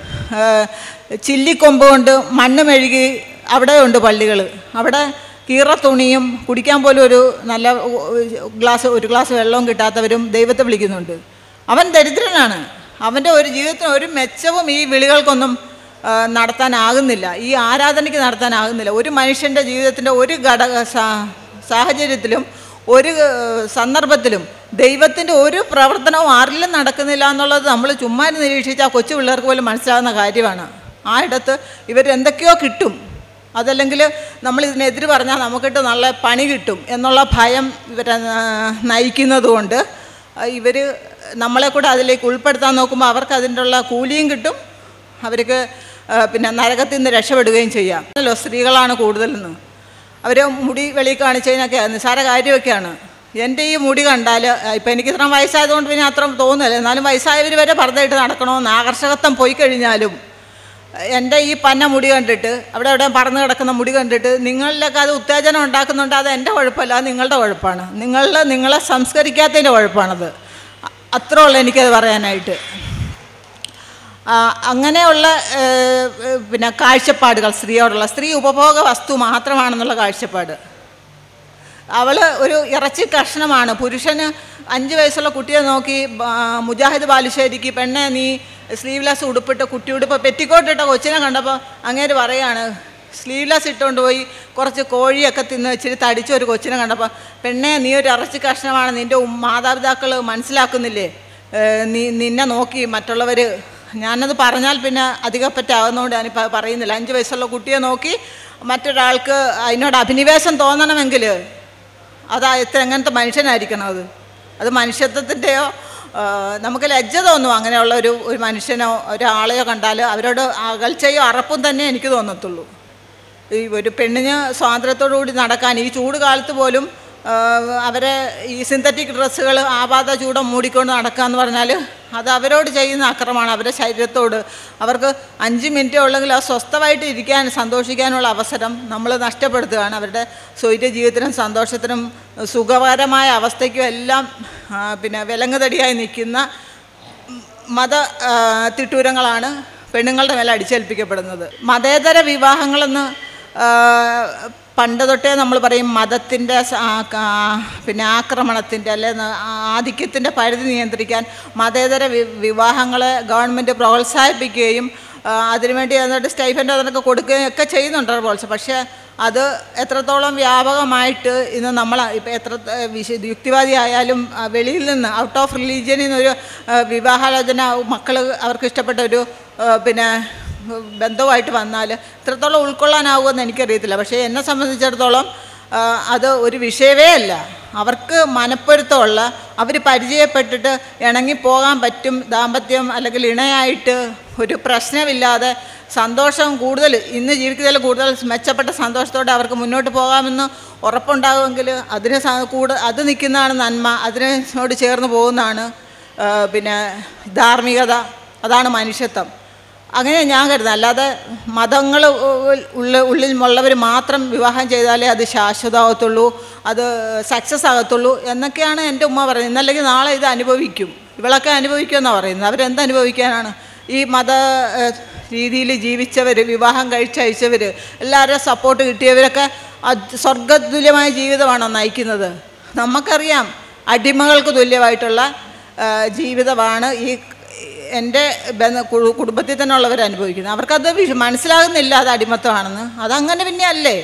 ചില്ലിക്കൊമ്പ് കൊണ്ട് മണ്ണ് മെഴുകി അവിടെ ഉണ്ട് പള്ളികൾ. അവിടെ കീറ തുണിയും കുടിക്കാൻ പോലും ഒരു ഗ്ലാസ് വെള്ളവും കിട്ടാത്തവരും ദൈവത്തെ വിളിക്കുന്നുണ്ട്. അവൻ ദരിദ്രനാണ്. അവൻ്റെ ഒരു ജീവിതത്തിന് ഒരു മെച്ചവും ഈ വിളികൾക്കൊന്നും നടത്താനാകുന്നില്ല, ഈ ആരാധനയ്ക്ക് നടത്താനാകുന്നില്ല. ഒരു മനുഷ്യൻ്റെ ജീവിതത്തിൻ്റെ ഒരു സാഹചര്യത്തിലും ഒരു സന്ദർഭത്തിലും ദൈവത്തിൻ്റെ ഒരു പ്രവർത്തനവും ആരിലും നടക്കുന്നില്ല എന്നുള്ളത് നമ്മൾ ചുമ്മാ നിരീക്ഷിച്ചാൽ കൊച്ചു പിള്ളേർക്ക് പോലും മനസ്സിലാകുന്ന കാര്യമാണ്. ആ ഇടത്ത് ഇവരെന്തൊക്കെയോ കിട്ടും, അതല്ലെങ്കിൽ നമ്മൾ ഇതിനെതിര് പറഞ്ഞാൽ നമുക്കിട്ട് നല്ല പണി കിട്ടും എന്നുള്ള ഭയം ഇവരെ നയിക്കുന്നത് കൊണ്ട് ഇവർ നമ്മളെ കൂടെ അതിലേക്ക് ഉൾപ്പെടുത്താൻ നോക്കുമ്പോൾ അവർക്ക് അതിൻ്റെ ഉള്ള കൂലിയും കിട്ടും, അവർക്ക് പിന്നെ നരകത്തിൽ നിന്ന് രക്ഷപ്പെടുകയും ചെയ്യാം. അല്ലോ സ്ത്രീകളാണ് കൂടുതലെന്ന്. അവർ മുടി വെളിയിൽ കാണിച്ചതിനൊക്കെ നിസ്സാര കാര്യമൊക്കെയാണ്. എൻ്റെ ഈ മുടി കണ്ടാൽ ഇപ്പം എനിക്ക് ഇത്രയും വയസ്സായതുകൊണ്ട് പിന്നെ അത്ര തോന്നുന്നില്ല, എന്നാലും വയസ്സായവർ വരെ പർദ്ദയിട്ട് നടക്കണമെന്ന് ആകർഷകത്വം പോയി കഴിഞ്ഞാലും എൻ്റെ ഈ പന്ന മുടി കണ്ടിട്ട് അവിടെ പറന്ന് കിടക്കുന്ന മുടി കണ്ടിട്ട് നിങ്ങളിലൊക്കെ അത് ഉത്തേജനം ഉണ്ടാക്കുന്നുണ്ട്. അത് എൻ്റെ കുഴപ്പമല്ല, അത് നിങ്ങളുടെ കുഴപ്പമാണ്. നിങ്ങളെ സംസ്കരിക്കാത്തതിൻ്റെ കുഴപ്പമാണത്. അത്രേ ഉള്ളൂ എനിക്കത് പറയാനായിട്ട്. അങ്ങനെയുള്ള പിന്നെ കാഴ്ചപ്പാടുകൾ സ്ത്രീയോടുള്ള, സ്ത്രീ ഉപഭോഗ വസ്തു മാത്രമാണെന്നുള്ള കാഴ്ചപ്പാട്. അവൾ ഒരു ഇറച്ചി കഷ്ണമാണ്. പുരുഷന് 5 വയസ്സുള്ള കുട്ടിയെ നോക്കി മുജാഹിദ് ബാലുശ്ശേരിക്ക് പെണ്ണെ നീ സ്ലീവ്ലെസ് ഉടുപ്പിട്ട് കുട്ടിയുടുപ്പ് പെറ്റിക്കോട്ടിട്ട കൊച്ചിനെ കണ്ടപ്പോൾ അങ്ങേര് പറയാണ്, സ്ലീവ്ലെസ് ഇട്ടുകൊണ്ട് പോയി കുറച്ച് കോഴിയൊക്കെ തിന്ന് ഇച്ചിരി തടിച്ച ഒരു കൊച്ചിനെ കണ്ടപ്പോൾ പെണ്ണെ നീ ഒരു ഇറച്ചി കഷ്ണമാണ്, നിൻ്റെ മാതാപിതാക്കൾ മനസ്സിലാക്കുന്നില്ലേ, നിന്നെ നോക്കി മറ്റുള്ളവർ. ഞാനത് പറഞ്ഞാൽ പിന്നെ അധികപ്പറ്റാകുന്നതുകൊണ്ട് ഞാനിപ്പോൾ പറയുന്നില്ല. 5 വയസ്സുള്ള കുട്ടിയെ നോക്കി മറ്റൊരാൾക്ക് അതിനോട് അഭിനിവേശം തോന്നണമെങ്കിൽ എങ്ങനത്തെ മനുഷ്യനായിരിക്കണം? അത് മനുഷ്യത്വത്തിൻ്റെയോ നമുക്ക് ലജ്ജ തോന്നും അങ്ങനെയുള്ള ഒരു മനുഷ്യനോ ഒരാളെയോ കണ്ടാൽ അവരോട് അകൽച്ചയോ അറപ്പും തന്നെ എനിക്ക് തോന്നത്തുള്ളൂ. ഈ ഒരു പെണ്ണിന് സ്വാതന്ത്ര്യത്തോടു കൂടി നടക്കാൻ ഈ ചൂട് കാലത്ത് പോലും അവരെ ഈ സിന്തറ്റിക് ഡ്രസ്സുകൾ ആപാത ചൂടം മൂടിക്കൊണ്ട് നടക്കുക എന്ന് പറഞ്ഞാൽ അത് അവരോട് ചെയ്യുന്ന അക്രമമാണ്. അവരുടെ ശരീരത്തോട് അവർക്ക് 5 മിനിറ്റേ ഉള്ളെങ്കിൽ ആ സ്വസ്ഥമായിട്ട് ഇരിക്കാൻ സന്തോഷിക്കാനുള്ള അവസരം നമ്മൾ നഷ്ടപ്പെടുത്തുകയാണ്. അവരുടെ സ്വൈര്യ ജീവിതത്തിനും സന്തോഷത്തിനും സുഖകരമായ അവസ്ഥയ്ക്കും എല്ലാം പിന്നെ വിലങ്ങുതടിയായി നിൽക്കുന്ന മത തിട്ടൂരങ്ങളാണ് പെണ്ണുങ്ങളുടെ മേലെ അടിച്ചേൽപ്പിക്കപ്പെടുന്നത്. മതേതര വിവാഹങ്ങളെന്ന് പണ്ട് തൊട്ടേ നമ്മൾ പറയും മതത്തിൻ്റെ പിന്നെ ആക്രമണത്തിൻ്റെ അല്ലെ ആധിക്യത്തിൻ്റെ പരിധി നിയന്ത്രിക്കാൻ മതേതര വിവാഹങ്ങളെ ഗവൺമെൻറ് പ്രോത്സാഹിപ്പിക്കുകയും അതിനുവേണ്ടി എന്നിട്ട് സ്റ്റൈഫൻഡ് അതിനൊക്കെ കൊടുക്കുകയും ഒക്കെ ചെയ്യുന്നുണ്ട് പ്രോത്സാഹനം. പക്ഷേ അത് എത്രത്തോളം വ്യാപകമായിട്ട് ഇന്ന് നമ്മൾ ഇപ്പം എത്ര യുക്തിവാദി ആയാലും വെളിയിൽ നിന്ന് ഔട്ട് ഓഫ് റിലീജിയനിൽ നിന്നൊരു വിവാഹാലോചന മക്കൾ അവർക്ക് ഇഷ്ടപ്പെട്ട ഒരു പിന്നെ ബന്ധവുമായിട്ട് വന്നാൽ ഇത്രത്തോളം ഉൾക്കൊള്ളാനാവുമെന്ന് എനിക്കറിയത്തില്ല. പക്ഷേ എന്നെ സംബന്ധിച്ചിടത്തോളം അത് ഒരു വിഷയമേ അല്ല. അവർക്ക് മനപ്പൊരുത്തമുള്ള അവർ പരിചയപ്പെട്ടിട്ട് ഇണങ്ങിപ്പോകാൻ പറ്റും. ദാമ്പത്യം അല്ലെങ്കിൽ ഇണയായിട്ട് ഒരു പ്രശ്നമില്ലാതെ സന്തോഷം കൂടുതൽ ഇന്ന് ജീവിക്കുന്നതിൽ കൂടുതൽ മെച്ചപ്പെട്ട സന്തോഷത്തോടെ അവർക്ക് മുന്നോട്ട് പോകാമെന്ന് ഉറപ്പുണ്ടാകുമെങ്കിൽ അതിന് അത് നിൽക്കുന്നതാണ് നന്മ. അതിനോട് ചേർന്ന് പോകുന്നതാണ് പിന്നെ ധാർമ്മികത. അതാണ് മനുഷ്യത്വം. അങ്ങനെ ഞാൻ കരുതുന്നത്. അല്ലാതെ മതങ്ങൾ ഉള്ളിലുള്ളവർ മാത്രം വിവാഹം ചെയ്താലേ അത് ശാശ്വതമാകത്തുള്ളൂ, അത് സക്സസ് ആകത്തുള്ളൂ എന്നൊക്കെയാണ് എൻ്റെ ഉമ്മ പറയുന്നത്. ഇന്നല്ലെങ്കിൽ നാളെ ഇത് അനുഭവിക്കും, ഇവളൊക്കെ അനുഭവിക്കുമെന്നാണ് പറയുന്നത്. അവരെന്തനുഭവിക്കാനാണ്? ഈ മത രീതിയിൽ ജീവിച്ചവർ, വിവാഹം കഴിച്ചയച്ചവർ, എല്ലാവരും സപ്പോർട്ട് കിട്ടിയവരൊക്കെ സ്വർഗതുല്യമായ ജീവിതമാണോ നയിക്കുന്നത്? നമുക്കറിയാം അടിമകൾക്ക് തുല്യമായിട്ടുള്ള ജീവിതമാണ് ഈ എൻ്റെ കുടുംബത്തിൽ തന്നെ ഉള്ളവർ അനുഭവിക്കുന്നത്. അവർക്കത് മനസ്സിലാകുന്നില്ല അത് അടിമത്തമാണെന്ന്. അതങ്ങനെ പിന്നെ അല്ലേ?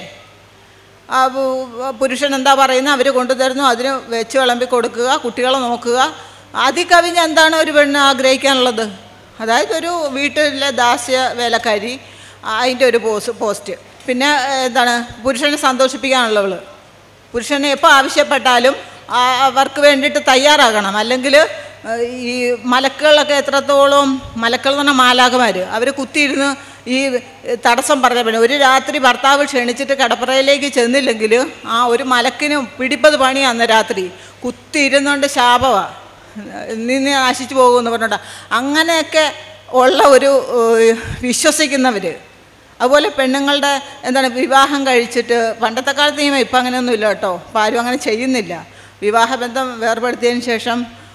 പുരുഷൻ എന്താ പറയുന്നത് അവർ കൊണ്ടുതരുന്നു, അതിന് വെച്ച് വിളമ്പി കൊടുക്കുക, കുട്ടികളെ നോക്കുക. അതികവിഞ്ഞ് എന്താണ് ഒരു പെണ്ണ് ആഗ്രഹിക്കാനുള്ളത്? അതായത് ഒരു വീട്ടിലെ ദാസ്യ വേലക്കാരി, അതിൻ്റെ ഒരു പോസ്റ്റ്. പിന്നെ എന്താണ് പുരുഷനെ സന്തോഷിപ്പിക്കാനുള്ളവൾ. പുരുഷനെ എപ്പോൾ ആവശ്യപ്പെട്ടാലും അവർക്ക് വേണ്ടിയിട്ട് തയ്യാറാകണം. അല്ലെങ്കിൽ ഈ മലക്കുകളൊക്കെ എത്രത്തോളം, മലക്കൾ എന്ന് പറഞ്ഞാൽ മാലാഖമാർ, അവർ കുത്തിയിരുന്ന് ഈ തടസ്സം പറഞ്ഞ പിന്നെ ഒരു രാത്രി ഭർത്താവ് ക്ഷണിച്ചിട്ട് കടപ്പുറയിലേക്ക് ചെന്നില്ലെങ്കിൽ ആ ഒരു മലക്കിന് പിടിപ്പത് പണി അന്ന് രാത്രി കുത്തിയിരുന്നുകൊണ്ട് ശാപമാണ്, നിന്ന് നശിച്ചു പോകുമെന്ന് പറഞ്ഞോട്ടാ. അങ്ങനെയൊക്കെ ഉള്ള ഒരു വിശ്വസിക്കുന്നവർ. അതുപോലെ പെണ്ണുങ്ങളുടെ എന്താണ് വിവാഹം കഴിച്ചിട്ട് പണ്ടത്തെ കാലത്ത് നിയമം ഇപ്പം അങ്ങനെയൊന്നുമില്ല കേട്ടോ. ഇപ്പം ആരും അങ്ങനെ ചെയ്യുന്നില്ല. വിവാഹബന്ധം വേർപെടുത്തിയതിന് ശേഷം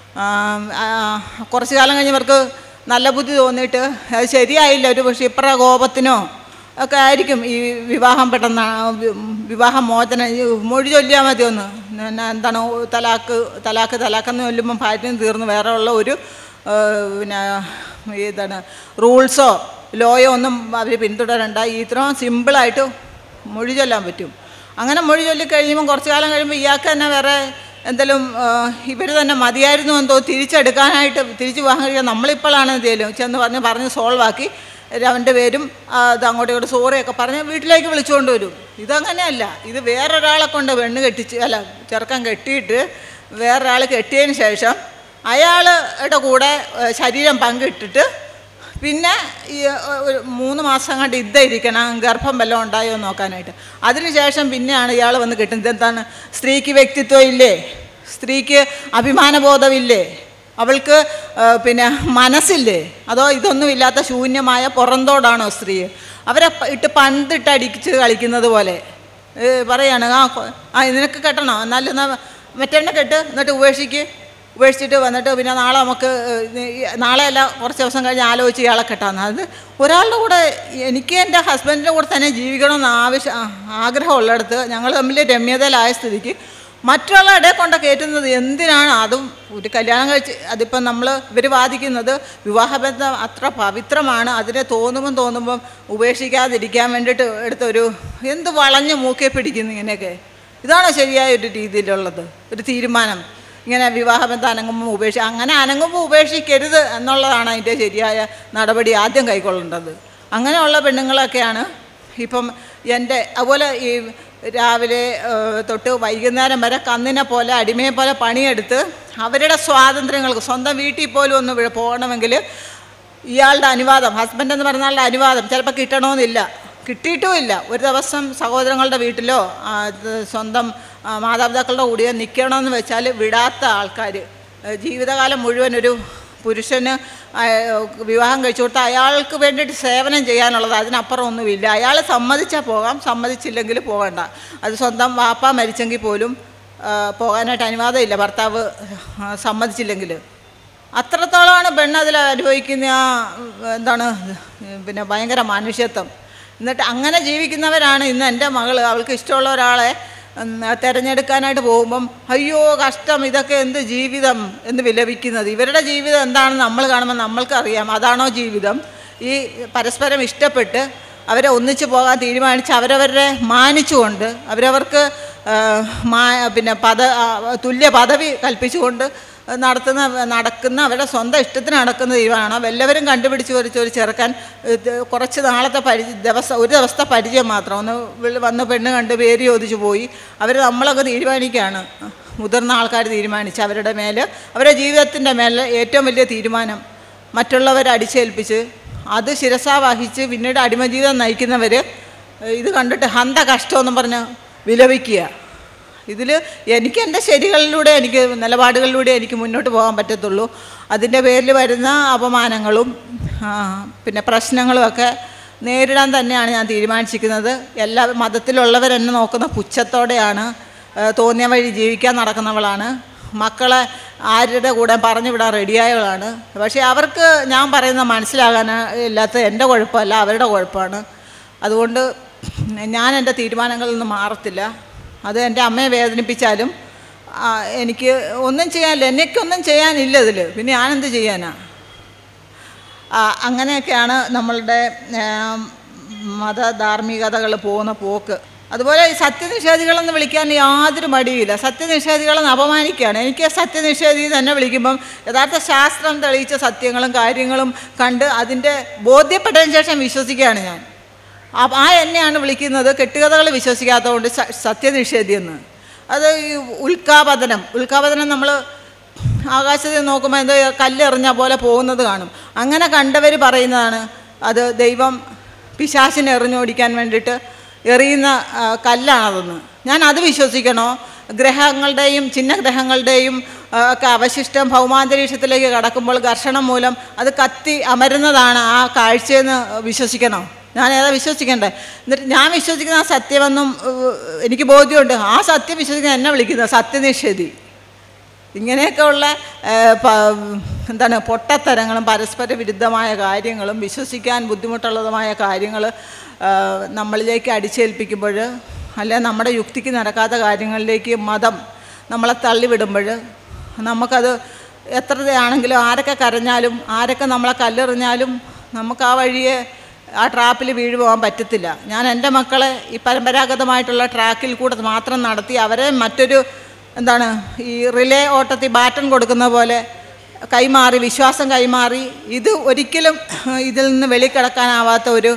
കുറച്ച് കാലം കഴിഞ്ഞവർക്ക് നല്ല ബുദ്ധി തോന്നിയിട്ട് അത് ശരിയായില്ല, ഒരു ക്ഷിപ്ര കോപത്തിനോ ഒക്കെ ആയിരിക്കും ഈ വിവാഹം പെട്ടെന്ന് വിവാഹമോചനം മൊഴി ചൊല്ലിയാൽ മതി ഒന്ന്. എന്താണ് തലാക്കെന്ന് ചൊല്ലുമ്പം ഭാര്യയും തീർന്ന് വേറെ ഉള്ള ഒരു പിന്നെ ഇതാണ് റൂൾസോ ലോയോ ഒന്നും അവർ പിന്തുടരണ്ട. ഇത്രയും സിമ്പിളായിട്ട് മൊഴി ചൊല്ലാൻ പറ്റും. അങ്ങനെ മൊഴി ചൊല്ലിക്കഴിയുമ്പം കുറച്ച് കാലം കഴിയുമ്പോൾ ഇയാൾക്ക് തന്നെ വേറെ എന്തെങ്കിലും ഇവർ തന്നെ മതിയായിരുന്നു എന്തോ തിരിച്ചെടുക്കാനായിട്ട് തിരിച്ച് വിവാഹം കഴിക്കാൻ നമ്മളിപ്പോഴാണ് എന്തെങ്കിലും പറഞ്ഞ് സോൾവാക്കി അവൻ്റെ പേരും അത് അങ്ങോട്ടും ഇങ്ങോട്ട് സോറിയൊക്കെ പറഞ്ഞ് വീട്ടിലേക്ക് വിളിച്ചുകൊണ്ട് വരും. ഇതങ്ങനെയല്ല. ഇത് വേറൊരാളെ കൊണ്ട് പെണ്ണ് ചെറുക്കൻ കെട്ടിയിട്ട് വേറൊരാൾ കെട്ടിയതിന് ശേഷം അയാളുടെ കൂടെ ശരീരം പങ്കിട്ടിട്ട് പിന്നെ ഈ 3 മാസം കണ്ട് ഇരിക്കണം, ഗർഭം വല്ലതും ഉണ്ടായോ നോക്കാനായിട്ട്. അതിനുശേഷം പിന്നെയാണ് ഇയാൾ വന്ന് കിട്ടുന്നത്. എന്താണ്? സ്ത്രീക്ക് വ്യക്തിത്വം ഇല്ലേ? സ്ത്രീക്ക് അഭിമാനബോധമില്ലേ? അവൾക്ക് പിന്നെ മനസ്സില്ലേ? അതോ ഇതൊന്നുമില്ലാത്ത ശൂന്യമായ പുറന്തോടാണോ സ്ത്രീ? അവരെ ഇട്ട് പന്തിട്ട് അടിച്ച് കളിക്കുന്നത് പോലെ പറയാണ്, നിനക്ക് കെട്ടണോ, എന്നാലും മറ്റെണ്ണ കെട്ട്, എന്നിട്ട് ഉപേക്ഷിച്ചിട്ട് വന്നിട്ട് പിന്നെ നാളെ നമുക്ക് നാളെയല്ല കുറച്ച് ദിവസം കഴിഞ്ഞ് ആലോചിച്ച് ഇയാളെ കെട്ടാമെന്ന്. അത് ഒരാളുടെ കൂടെ എനിക്ക് എൻ്റെ ഹസ്ബൻഡിൻ്റെ കൂടെ തന്നെ ജീവിക്കണമെന്ന് ആഗ്രഹമുള്ളിടത്ത് ഞങ്ങൾ തമ്മിൽ രമ്യതയിലായ സ്ഥിതിക്ക് മറ്റുള്ളവരുടെ കൊണ്ട് കയറ്റുന്നത് എന്തിനാണ്? അതും ഒരു കല്യാണം കഴിച്ച് അതിപ്പം ഇവർ വാദിക്കുന്നത് വിവാഹബന്ധം അത്ര പവിത്രമാണ്, അതിനെ തോന്നുമ്പം ഉപേക്ഷിക്കാതിരിക്കാൻ വേണ്ടിയിട്ട് എടുത്തൊരു എന്ത് വളഞ്ഞ് മൂക്കെ പിടിക്കുന്നു ഇങ്ങനെയൊക്കെ. ഇതാണോ ശരിയായ ഒരു രീതിയിലുള്ളത് ഒരു തീരുമാനം? ഇങ്ങനെ വിവാഹബന്ധം അനങ്ങുമ്പോൾ അങ്ങനെ അനങ്ങുമ്പോൾ ഉപേക്ഷിക്കരുത് എന്നുള്ളതാണ് അതിൻ്റെ ശരിയായ നടപടി ആദ്യം കൈക്കൊള്ളേണ്ടത്. അങ്ങനെയുള്ള പെണ്ണുങ്ങളൊക്കെയാണ് ഇപ്പം അതുപോലെ ഈ രാവിലെ തൊട്ട് വൈകുന്നേരം വരെ കന്നിനെ പോലെ അടിമയെ പോലെ പണിയെടുത്ത് അവരുടെ സ്വാതന്ത്ര്യങ്ങൾക്ക് സ്വന്തം വീട്ടിൽ പോലും ഒന്ന് പോകണമെങ്കിൽ ഇയാളുടെ അനുവാദം, ഹസ്ബൻഡ് എന്ന് പറഞ്ഞ ആളുടെ അനുവാദം ചിലപ്പോൾ കിട്ടണമെന്നില്ല, കിട്ടിയിട്ടുമില്ല. ഒരു ദിവസം സഹോദരങ്ങളുടെ വീട്ടിലോ സ്വന്തം മാതാപിതാക്കളുടെ കൂടെയോ നിൽക്കണമെന്ന് വെച്ചാൽ വിടാത്ത ആൾക്കാർ, ജീവിതകാലം മുഴുവൻ ഒരു പുരുഷന് വിവാഹം കഴിച്ചു കൊടുത്താൽ അയാൾക്ക് വേണ്ടിയിട്ട് സേവനം ചെയ്യാനുള്ളത്, അതിനപ്പുറം ഒന്നുമില്ല. അയാൾ സമ്മതിച്ചാൽ പോകാം, സമ്മതിച്ചില്ലെങ്കിൽ പോകണ്ട. അത് സ്വന്തം വാപ്പ മരിച്ചെങ്കിൽ പോലും പോകാനായിട്ട് അനുവാദമില്ല, ഭർത്താവ് സമ്മതിച്ചില്ലെങ്കിൽ. അത്രത്തോളമാണ് പെണ്ണതിൽ അനുഭവിക്കുന്ന എന്താണ് പിന്നെ ഭയങ്കര മനുഷ്യത്വം. എന്നിട്ട് അങ്ങനെ ജീവിക്കുന്നവരാണ് ഇന്ന് എൻ്റെ മകൾ അവൾക്ക് ഇഷ്ടമുള്ള ഒരാളെ തിരഞ്ഞെടുക്കാനായിട്ട് പോകുമ്പം അയ്യോ കഷ്ടം, ഇതൊക്കെ എന്ത് ജീവിതം എന്ന് വിലപിക്കുന്നത്. ഇവരുടെ ജീവിതം എന്താണെന്ന് നമ്മൾ കാണുമ്പോൾ നമ്മൾക്കറിയാം, അതാണോ ജീവിതം? ഈ പരസ്പരം ഇഷ്ടപ്പെട്ട് അവരെ ഒന്നിച്ചു പോകാൻ തീരുമാനിച്ച് അവരവരെ മാനിച്ചുകൊണ്ട് അവരവർക്ക് പിന്നെ തുല്യ പദവി കൽപ്പിച്ചുകൊണ്ട് നടക്കുന്ന അവരുടെ സ്വന്തം ഇഷ്ടത്തിന് നടക്കുന്ന തീരുമാനമാണ്. എല്ലാവരും കണ്ടുപിടിച്ച് ഒരു ചെറുക്കാൻ കുറച്ച് നാളത്തെ ഒരു ദിവസത്തെ പരിചയം മാത്രം ഒന്ന് വന്ന് പെണ്ണ് കണ്ട് പേര് ചോദിച്ചു പോയി. നമ്മളൊക്കെ തീരുമാനിക്കുകയാണ്, മുതിർന്ന ആൾക്കാർ തീരുമാനിച്ച് അവരുടെ മേൽ, അവരുടെ ജീവിതത്തിൻ്റെ മേലെ ഏറ്റവും വലിയ തീരുമാനം മറ്റുള്ളവരെ അടിച്ചേൽപ്പിച്ച് അത് ശിരസാവഹിച്ച് പിന്നീട് അടിമജീവിതം നയിക്കുന്നവർ ഇത് കണ്ടിട്ട് ഹന്ത കഷ്ടമെന്നും പറഞ്ഞ് വിലപിക്കുക. ഇതിൽ എനിക്ക് എൻ്റെ ശരികളിലൂടെ, എനിക്ക് നിലപാടുകളിലൂടെ എനിക്ക് മുന്നോട്ട് പോകാൻ പറ്റത്തുള്ളൂ. അതിൻ്റെ പേരിൽ വരുന്ന അപമാനങ്ങളും പിന്നെ പ്രശ്നങ്ങളുമൊക്കെ നേരിടാൻ തന്നെയാണ് ഞാൻ തീരുമാനിച്ചിരിക്കുന്നത്. എല്ലാ മതത്തിലുള്ളവരെന്നെ നോക്കുന്ന പുച്ഛത്തോടെയാണ്, തോന്നിയ വഴി ജീവിക്കാൻ നടക്കുന്നവളാണ്, മക്കളെ ആരുടെ കൂടെ പറഞ്ഞു വിടാൻ റെഡിയായവളാണ്. പക്ഷേ അവർക്ക് ഞാൻ പറയുന്നത് മനസ്സിലാകാൻ ഇല്ലാത്ത എൻ്റെ കുഴപ്പമല്ല, അവരുടെ കുഴപ്പമാണ്. അതുകൊണ്ട് ഞാൻ എൻ്റെ തീരുമാനങ്ങളിൽ നിന്ന് മാറത്തില്ല. അത് എൻ്റെ അമ്മയെ വേദനിപ്പിച്ചാലും എനിക്ക് ഒന്നും ചെയ്യാനില്ല, എനിക്കൊന്നും ചെയ്യാനില്ല ഇതിൽ, പിന്നെ ഞാനെന്ത് ചെയ്യാനാ? അങ്ങനെയൊക്കെയാണ് നമ്മളുടെ മതധാർമ്മികതകൾ പോകുന്ന പോക്ക്. അതുപോലെ ഈ സത്യനിഷേധികളെന്ന് വിളിക്കാൻ യാതൊരു മടിയില്ല. സത്യനിഷേധികളെന്ന് അപമാനിക്കുകയാണ്. എനിക്ക് സത്യനിഷേധി തന്നെ വിളിക്കുമ്പം യഥാർത്ഥ ശാസ്ത്രം തെളിയിച്ച സത്യങ്ങളും കാര്യങ്ങളും കണ്ട് അതിൻ്റെ ബോധ്യപ്പെട്ടതിന് ശേഷം വിശ്വസിക്കുകയാണ് ഞാൻ. എന്നെയാണ് വിളിക്കുന്നത് കെട്ടുകഥകൾ വിശ്വസിക്കാത്തതുകൊണ്ട് സത്യനിഷേധിയെന്ന്. അത് ഈ ഉൽക്കാപതനം നമ്മൾ ആകാശത്തിൽ നോക്കുമ്പോൾ എന്തോ കല്ലെറിഞ്ഞ പോലെ പോകുന്നത് കാണും. അങ്ങനെ കണ്ടവർ പറയുന്നതാണ് അത് ദൈവം പിശാചിനെ എറിഞ്ഞോടിക്കാൻ വേണ്ടിയിട്ട് എറിയുന്ന കല്ലാണതെന്ന്. ഞാൻ അത് വിശ്വസിക്കണോ? ഗ്രഹങ്ങളുടെയും ചിഹ്നഗ്രഹങ്ങളുടെയും ഒക്കെ അവശിഷ്ടം ഭൗമാന്തരീക്ഷത്തിലേക്ക് കടക്കുമ്പോൾ ഘർഷണം മൂലം അത് കത്തി അമരുന്നതാണ് ആ കാഴ്ചയെന്ന് വിശ്വസിക്കണോ? ഞാൻ ഏതാ വിശ്വസിക്കണ്ടേ? എന്നിട്ട് ഞാൻ വിശ്വസിക്കുന്ന ആ സത്യമെന്നും എനിക്ക് ബോധ്യമുണ്ട്. ആ സത്യം വിശ്വസിക്കുന്ന എന്നെ വിളിക്കുന്നത് സത്യനിഷേധി. ഇങ്ങനെയൊക്കെ ഉള്ള പൊട്ടത്തരങ്ങളും പരസ്പര വിരുദ്ധമായ കാര്യങ്ങളും വിശ്വസിക്കാൻ ബുദ്ധിമുട്ടുള്ളതുമായ കാര്യങ്ങൾ നമ്മളിലേക്ക് അടിച്ചേൽപ്പിക്കുമ്പോൾ, അല്ലെ നമ്മുടെ യുക്തിക്ക് നടക്കാത്ത കാര്യങ്ങളിലേക്ക് മതം നമ്മളെ തള്ളിവിടുമ്പോൾ നമുക്കത് എത്രയാണെങ്കിലും ആരൊക്കെ കരഞ്ഞാലും ആരൊക്കെ നമ്മളെ കല്ലെറിഞ്ഞാലും നമുക്ക് ആ വഴിയെ ആ ട്രാപ്പിൽ വീഴ് പോകാൻ പറ്റത്തില്ല. ഞാൻ എൻ്റെ മക്കളെ ഈ പരമ്പരാഗതമായിട്ടുള്ള ട്രാക്കിൽ കൂടെ മാത്രം നടത്തി അവരെ മറ്റൊരു ഈ റിലേ ഓട്ടത്തിൽ ബാറ്റൺ കൊടുക്കുന്ന പോലെ കൈമാറി, വിശ്വാസം കൈമാറി, ഇത് ഒരിക്കലും ഇതിൽ നിന്ന് വെളിക്കിടക്കാനാവാത്ത ഒരു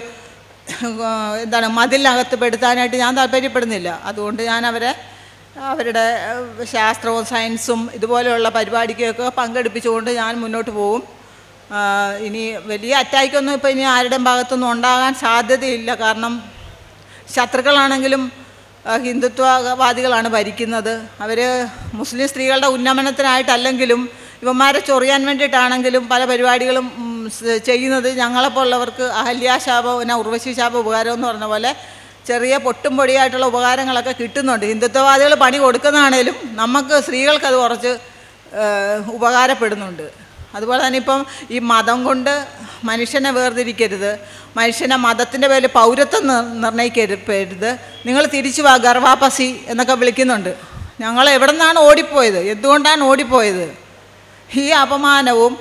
മതിലിനകത്ത് പെടുത്താനായിട്ട് ഞാൻ താല്പര്യപ്പെടുന്നില്ല. അതുകൊണ്ട് ഞാൻ അവരുടെ ശാസ്ത്രവും സയൻസും ഇതുപോലെയുള്ള പരിപാടിക്കൊക്കെ പങ്കെടുപ്പിച്ചുകൊണ്ട് ഞാൻ മുന്നോട്ട് പോകും. ഇനി വലിയ അറ്റാക്കൊന്നും ഇപ്പോൾ ഇനി ആരുടെയും ഭാഗത്തൊന്നും ഉണ്ടാകാൻ സാധ്യതയില്ല. കാരണം ശത്രുക്കളാണെങ്കിലും ഹിന്ദുത്വവാദികളാണ് ഭരിക്കുന്നത്. അവർ മുസ്ലിം സ്ത്രീകളുടെ ഉന്നമനത്തിനായിട്ടല്ലെങ്കിലും ഇവന്മാരെ ചൊറിയാൻ വേണ്ടിയിട്ടാണെങ്കിലും പല പരിപാടികളും ചെയ്യുന്നത്. ഞങ്ങളെപ്പോലുള്ളവർക്ക് അഹല്യാശാപം ഉർവശി ശാപം ഉപകാരം എന്ന് പറഞ്ഞ പോലെ ചെറിയ പൊട്ടും പൊടിയായിട്ടുള്ള ഉപകാരങ്ങളൊക്കെ കിട്ടുന്നുണ്ട്. ഹിന്ദുത്വവാദികൾ പണി കൊടുക്കുന്നതാണേലും നമുക്ക് സ്ത്രീകൾക്കത് കുറച്ച് ഉപകാരപ്പെടുന്നുണ്ട്. അതുപോലെ തന്നെ ഇപ്പം ഈ മതം കൊണ്ട് മനുഷ്യനെ വേർതിരിക്കരുത്, മനുഷ്യനെ മതത്തിൻ്റെ പേരിൽ പൗരത്വം നിർണ്ണയിക്കരുത്, നിങ്ങൾ തിരിച്ചു വാ ഗർവാപസി എന്നൊക്കെ വിളിക്കുന്നുണ്ട്. ഞങ്ങൾ എവിടെ നിന്നാണ് ഓടിപ്പോയത്, എന്തുകൊണ്ടാണ് ഓടിപ്പോയത്? ഈ അപമാനവും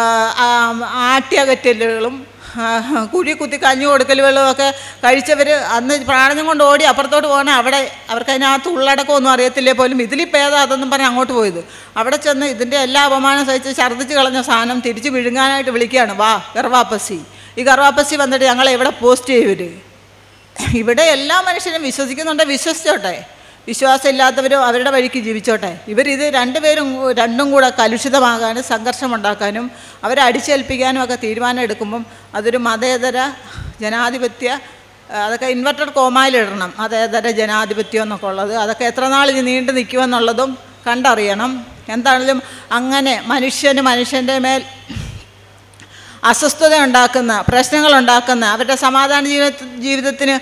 ആട്ടിയകറ്റലുകളും കുഴി കുത്തി കഞ്ഞി കൊടുക്കലുകളും ഒക്കെ കഴിച്ചവർ അന്ന് പ്രാണനം കൊണ്ട് ഓടി അപ്പുറത്തോട്ട് പോകണേ. അവിടെ അവർക്കതിനകത്ത് ഉള്ളടക്കമൊന്നും അറിയത്തില്ലേ പോലും. ഇതിലിപ്പോൾ ഏതാ അതൊന്നും പറഞ്ഞ് അങ്ങോട്ട് പോയത്. അവിടെ ചെന്ന് ഇതിൻ്റെ എല്ലാ അപമാനം സഹിച്ച് ഛർദ്ദിച്ച് കളഞ്ഞ സാധനം തിരിച്ച് വിഴുങ്ങാനായിട്ട് വിളിക്കുകയാണ്, വാ ഗർവാപ്പസി. ഈ ഗർവാപ്പസി വന്നിട്ട് ഞങ്ങളെ എവിടെ പോസ്റ്റ് ചെയ്യവർ? ഇവിടെ എല്ലാ മനുഷ്യരും വിശ്വസിക്കുന്നുണ്ട്, വിശ്വസിച്ചോട്ടെ. വിശ്വാസം ഇല്ലാത്തവരും അവരുടെ വഴിക്ക് ജീവിച്ചോട്ടെ. ഇവരിത് രണ്ടും കൂടെ കലുഷിതമാകാനും സംഘർഷമുണ്ടാക്കാനും അവരെ അടിച്ചേൽപ്പിക്കാനും ഒക്കെ തീരുമാനം എടുക്കുമ്പം അതൊരു മതേതര ജനാധിപത്യ, അതൊക്കെ ഇൻവെർട്ടഡ് കോമയിലിടണം, മതേതര ജനാധിപത്യം എന്നൊക്കെ ഉള്ളത്. അതൊക്കെ എത്ര നാൾ ഇനി നീണ്ടു നിൽക്കുമെന്നുള്ളതും കണ്ടറിയണം. എന്താണെങ്കിലും അങ്ങനെ മനുഷ്യൻ്റെ മേൽ അസ്വസ്ഥത ഉണ്ടാക്കുന്ന, പ്രശ്നങ്ങളുണ്ടാക്കുന്ന, അവരുടെ സമാധാന ജീവിതത്തിന്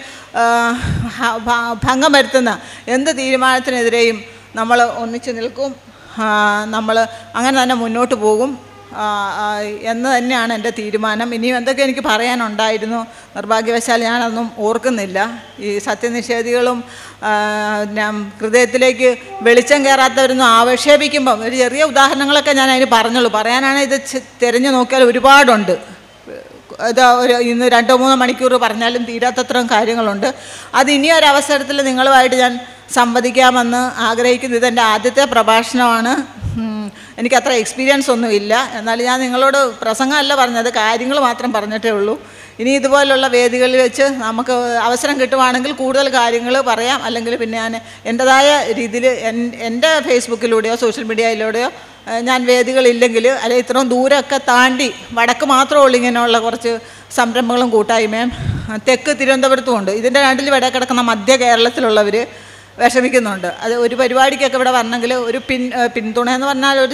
ഭംഗം വരുത്തുന്ന എന്ത് തീരുമാനത്തിനെതിരെയും നമ്മൾ ഒന്നിച്ചു നിൽക്കും. നമ്മൾ അങ്ങനെ തന്നെ മുന്നോട്ട് പോകും എന്ന് തന്നെയാണ് എൻ്റെ തീരുമാനം. ഇനിയും എന്തൊക്കെ എനിക്ക് പറയാനുണ്ടായിരുന്നു, നിർഭാഗ്യവശാൽ ഞാനതൊന്നും ഓർക്കുന്നില്ല. ഈ സത്യനിഷേധികളും ഹൃദയത്തിലേക്ക് വെളിച്ചം കയറാത്തവരൊന്നും ആക്ഷേപിക്കുമ്പം ഒരു ചെറിയ ഉദാഹരണങ്ങളൊക്കെ ഞാൻ അതിന് പറഞ്ഞുള്ളൂ. പറയാനാണ് ഇത് തിരഞ്ഞു നോക്കിയാൽ ഒരുപാടുണ്ട്. ഇത് ഇന്ന് 2-3 മണിക്കൂർ പറഞ്ഞാലും തീരാത്തത്രയും കാര്യങ്ങളുണ്ട്. അത് ഇനിയൊരവസരത്തിൽ നിങ്ങളുമായിട്ട് ഞാൻ സംവദിക്കാമെന്ന് ആഗ്രഹിക്കുന്നു. ഇതെൻ്റെ ആദ്യത്തെ പ്രഭാഷണമാണ്. എനിക്കത്ര എക്സ്പീരിയൻസ് ഒന്നുമില്ല. എന്നാലും ഞാൻ നിങ്ങളോട് പ്രസംഗമല്ല പറഞ്ഞത്, കാര്യങ്ങൾ മാത്രം പറഞ്ഞിട്ടേ ഉള്ളൂ. ഇനി ഇതുപോലുള്ള വേദികളിൽ വെച്ച് നമുക്ക് അവസരം കിട്ടുവാണെങ്കിൽ കൂടുതൽ കാര്യങ്ങൾ പറയാം. അല്ലെങ്കിൽ പിന്നെ ഞാൻ എൻ്റെതായ രീതിയിൽ എൻ്റെ ഫേസ്ബുക്കിലൂടെയോ സോഷ്യൽ മീഡിയയിലൂടെയോ ഞാൻ വേദികളില്ലെങ്കിൽ, അല്ലെങ്കിൽ ഇത്രയും ദൂരമൊക്കെ താണ്ടി വടക്ക് മാത്രമേ ഉള്ളൂ ഇങ്ങനെയുള്ള കുറച്ച് സംരംഭങ്ങളും കൂട്ടായ്മയും. തെക്ക് തിരുവനന്തപുരത്തും ഉണ്ട്. ഇതിൻ്റെ രണ്ടിൽ ഇവിടെ കിടക്കുന്ന മധ്യ കേരളത്തിലുള്ളവർ വിഷമിക്കുന്നുണ്ട്. അത് ഒരു പരിപാടിക്കൊക്കെ ഇവിടെ വരണമെങ്കിൽ ഒരു പിന്തുണ എന്ന് പറഞ്ഞാൽ ഒരു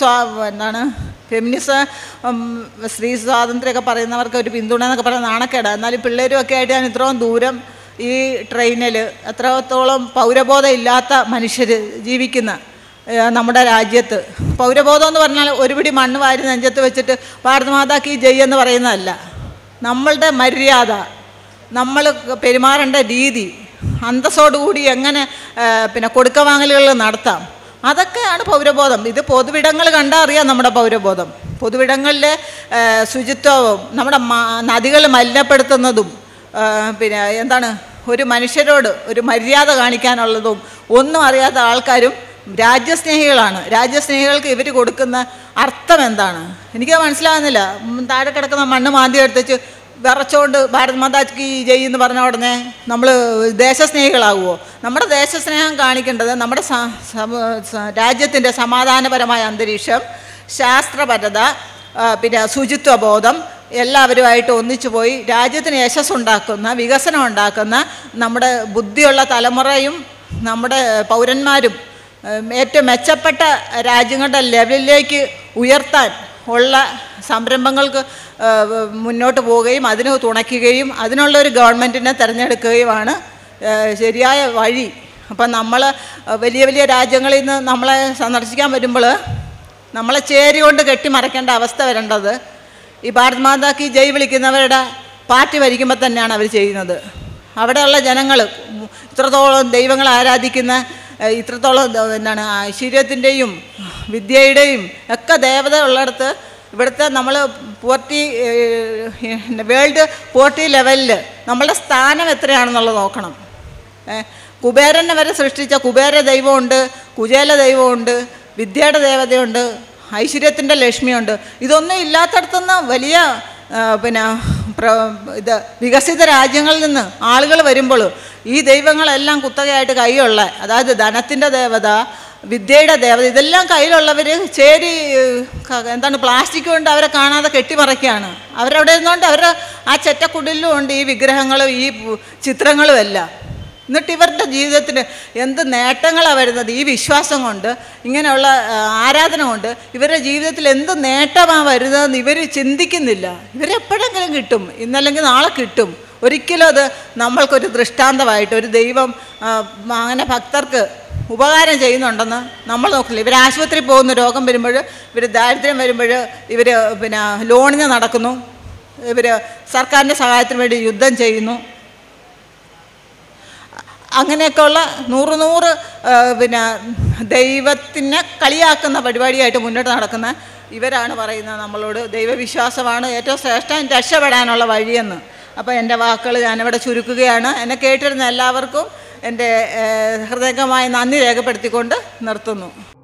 ഫെമിനിസം, സ്ത്രീ സ്വാതന്ത്ര്യമൊക്കെ പറയുന്നവർക്ക് ഒരു പിന്തുണ എന്നൊക്കെ പറയുന്ന നാണക്കേടാണ്. എന്നാലും പിള്ളേരും ഒക്കെ ആയിട്ട് ഞാൻ ഇത്രയും ദൂരം ഈ ട്രെയിനിൽ എത്രത്തോളം പൗരബോധം ഇല്ലാത്ത മനുഷ്യർ ജീവിക്കുന്ന നമ്മുടെ രാജ്യത്ത്, പൗരബോധം എന്ന് പറഞ്ഞാൽ ഒരു പിടി മണ്ണ് വാരി നെഞ്ചത്ത് വെച്ചിട്ട് ഭാരതമാതാ കീ ജയ് എന്ന് പറയുന്നതല്ല. നമ്മളുടെ മര്യാദ, നമ്മൾ പെരുമാറേണ്ട രീതി, അന്തസ്സോടുകൂടി എങ്ങനെ പിന്നെ കൊടുക്കവാങ്ങലുകൾ നടത്താം, അതൊക്കെയാണ് പൗരബോധം. ഇത് പൊതുവിടങ്ങൾ കണ്ടാൽ അറിയാം നമ്മുടെ പൗരബോധം. പൊതുവിടങ്ങളിലെ ശുചിത്വവും നമ്മുടെ നദികൾ മലിനപ്പെടുത്തുന്നതും പിന്നെ എന്താണ് ഒരു മനുഷ്യരോട് ഒരു മര്യാദ കാണിക്കാനുള്ളതും ഒന്നും അറിയാത്ത ആൾക്കാരും രാജ്യസ്നേഹികളാണ്. രാജ്യസ്നേഹികൾക്ക് ഇവർ കൊടുക്കുന്ന അർത്ഥം എന്താണ് എനിക്കത് മനസ്സിലാകുന്നില്ല. താഴെ കിടക്കുന്ന മണ്ണ് മാന്തി എടുത്തേച്ച് വിറച്ചോണ്ട് ഭാരത് മാതാ കീ ജയ് എന്ന് പറഞ്ഞ ഉടനെ നമ്മൾ ദേശസ്നേഹികളാകുമോ? നമ്മുടെ ദേശസ്നേഹം കാണിക്കേണ്ടത് നമ്മുടെ രാജ്യത്തിൻ്റെ സമാധാനപരമായ അന്തരീക്ഷം, ശാസ്ത്രപരത, പിന്നെ ശുചിത്വബോധം എല്ലാവരുമായിട്ട് ഒന്നിച്ചു പോയി രാജ്യത്തിന് യശസ്സുണ്ടാക്കുന്ന, വികസനം ഉണ്ടാക്കുന്ന നമ്മുടെ ബുദ്ധിയുള്ള തലമുറയും നമ്മുടെ പൗരന്മാരും ഏറ്റവും മെച്ചപ്പെട്ട രാജ്യങ്ങളുടെ ലെവലിലേക്ക് ഉയർത്താൻ ഉള്ള സംരംഭങ്ങൾക്ക് മുന്നോട്ട് പോവുകയും അതിന് തുണയ്ക്കുകയും അതിനുള്ളൊരു ഗവൺമെൻറ്റിനെ തിരഞ്ഞെടുക്കുകയുമാണ് ശരിയായ വഴി. അപ്പം നമ്മൾ വലിയ വലിയ രാജ്യങ്ങളിൽ നിന്ന് നമ്മളെ സന്ദർശിക്കാൻ വരുമ്പോൾ നമ്മളെ ചേരി കൊണ്ട് കെട്ടിമറയ്ക്കേണ്ട അവസ്ഥ വരേണ്ടത് ഈ ഭാരത് മാതാ കീ ജയ് വിളിക്കുന്നവരുടെ പാർട്ടി ഭരിക്കുമ്പോൾ തന്നെയാണ് അവർ ചെയ്യുന്നത്. അവിടെയുള്ള ജനങ്ങൾ ഇത്രത്തോളം ദൈവങ്ങളെ ആരാധിക്കുന്ന, ഇത്രത്തോളം എന്താണ് ഐശ്വര്യത്തിൻ്റെയും വിദ്യയുടെയും ഒക്കെ ദേവത ഉള്ളിടത്ത് ഇവിടുത്തെ നമ്മൾ വേൾഡ് പോവർട്ടി ലെവലിൽ നമ്മളുടെ സ്ഥാനം എത്രയാണെന്നുള്ളത് നോക്കണം. കുബേരനെ വരെ സൃഷ്ടിച്ച കുബേര ദൈവമുണ്ട്, കുചേല ദൈവമുണ്ട്, വിദ്യയുടെ ദേവതയുണ്ട്, ഐശ്വര്യത്തിൻ്റെ ലക്ഷ്മിയുണ്ട്. ഇതൊന്നും ഇല്ലാത്തടത്തുനിന്ന് വലിയ പിന്നെ ഇത് വികസിത രാജ്യങ്ങളിൽ നിന്ന് ആളുകൾ വരുമ്പോൾ ഈ ദൈവങ്ങളെല്ലാം കുത്തകയായിട്ട് കൈയുള്ള, അതായത് ധനത്തിൻ്റെ ദേവത, വിദ്യയുടെ ദേവത, ഇതെല്ലാം കയ്യിലുള്ളവർ ചേരി എന്താണ് പ്ലാസ്റ്റിക് കൊണ്ട് അവരെ കാണാതെ കെട്ടിമറയ്ക്കുകയാണ്. അവരവിടെ ഇരുന്നുകൊണ്ട് അവരുടെ ആ ചെറ്റക്കുടിലും ഉണ്ട് ഈ വിഗ്രഹങ്ങളും ഈ ചിത്രങ്ങളും എല്ലാം. എന്നിട്ട് ഇവരുടെ ജീവിതത്തിന് എന്ത് നേട്ടങ്ങളാണ് വരുന്നത് ഈ വിശ്വാസം കൊണ്ട്, ഇങ്ങനെയുള്ള ആരാധന കൊണ്ട് ഇവരുടെ ജീവിതത്തിൽ എന്ത് നേട്ടമാണ് വരുന്നതെന്ന് ഇവർ ചിന്തിക്കുന്നില്ല. ഇവരെപ്പോഴെങ്കിലും കിട്ടും, ഇന്നല്ലെങ്കിൽ നാളെ കിട്ടും. ഒരിക്കലും അത് നമ്മൾക്കൊരു ദൃഷ്ടാന്തമായിട്ട് ഒരു ദൈവം അങ്ങനെ ഭക്തർക്ക് ഉപകാരം ചെയ്യുന്നുണ്ടെന്ന് നമ്മൾ നോക്കില്ല. ഇവർ ആശുപത്രിയിൽ പോകുന്നു, രോഗം വരുമ്പോൾ, ഇവർ ദാരിദ്ര്യം വരുമ്പോൾ ഇവർ പിന്നെ ലോണിന് നടക്കുന്നു, ഇവർ സർക്കാരിൻ്റെ സഹായത്തിന് വേണ്ടി യുദ്ധം ചെയ്യുന്നു. അങ്ങനെയൊക്കെയുള്ള 100 പിന്നെ ദൈവത്തിനെ കളിയാക്കുന്ന പരിപാടിയായിട്ട് മുന്നോട്ട് നടക്കുന്ന ഇവരാണ് പറയുന്നത് നമ്മളോട് ദൈവവിശ്വാസമാണ് ഏറ്റവും ശ്രേഷ്ഠം രക്ഷപ്പെടാനുള്ള വഴിയെന്ന്. അപ്പോൾ എൻ്റെ വാക്കുകൾ ഞാനിവിടെ ചുരുക്കുകയാണ്. എന്നെ കേട്ടിരുന്ന എല്ലാവർക്കും എൻ്റെ ഹൃദയംഗമായ നന്ദി രേഖപ്പെടുത്തിക്കൊണ്ട് നിർത്തുന്നു.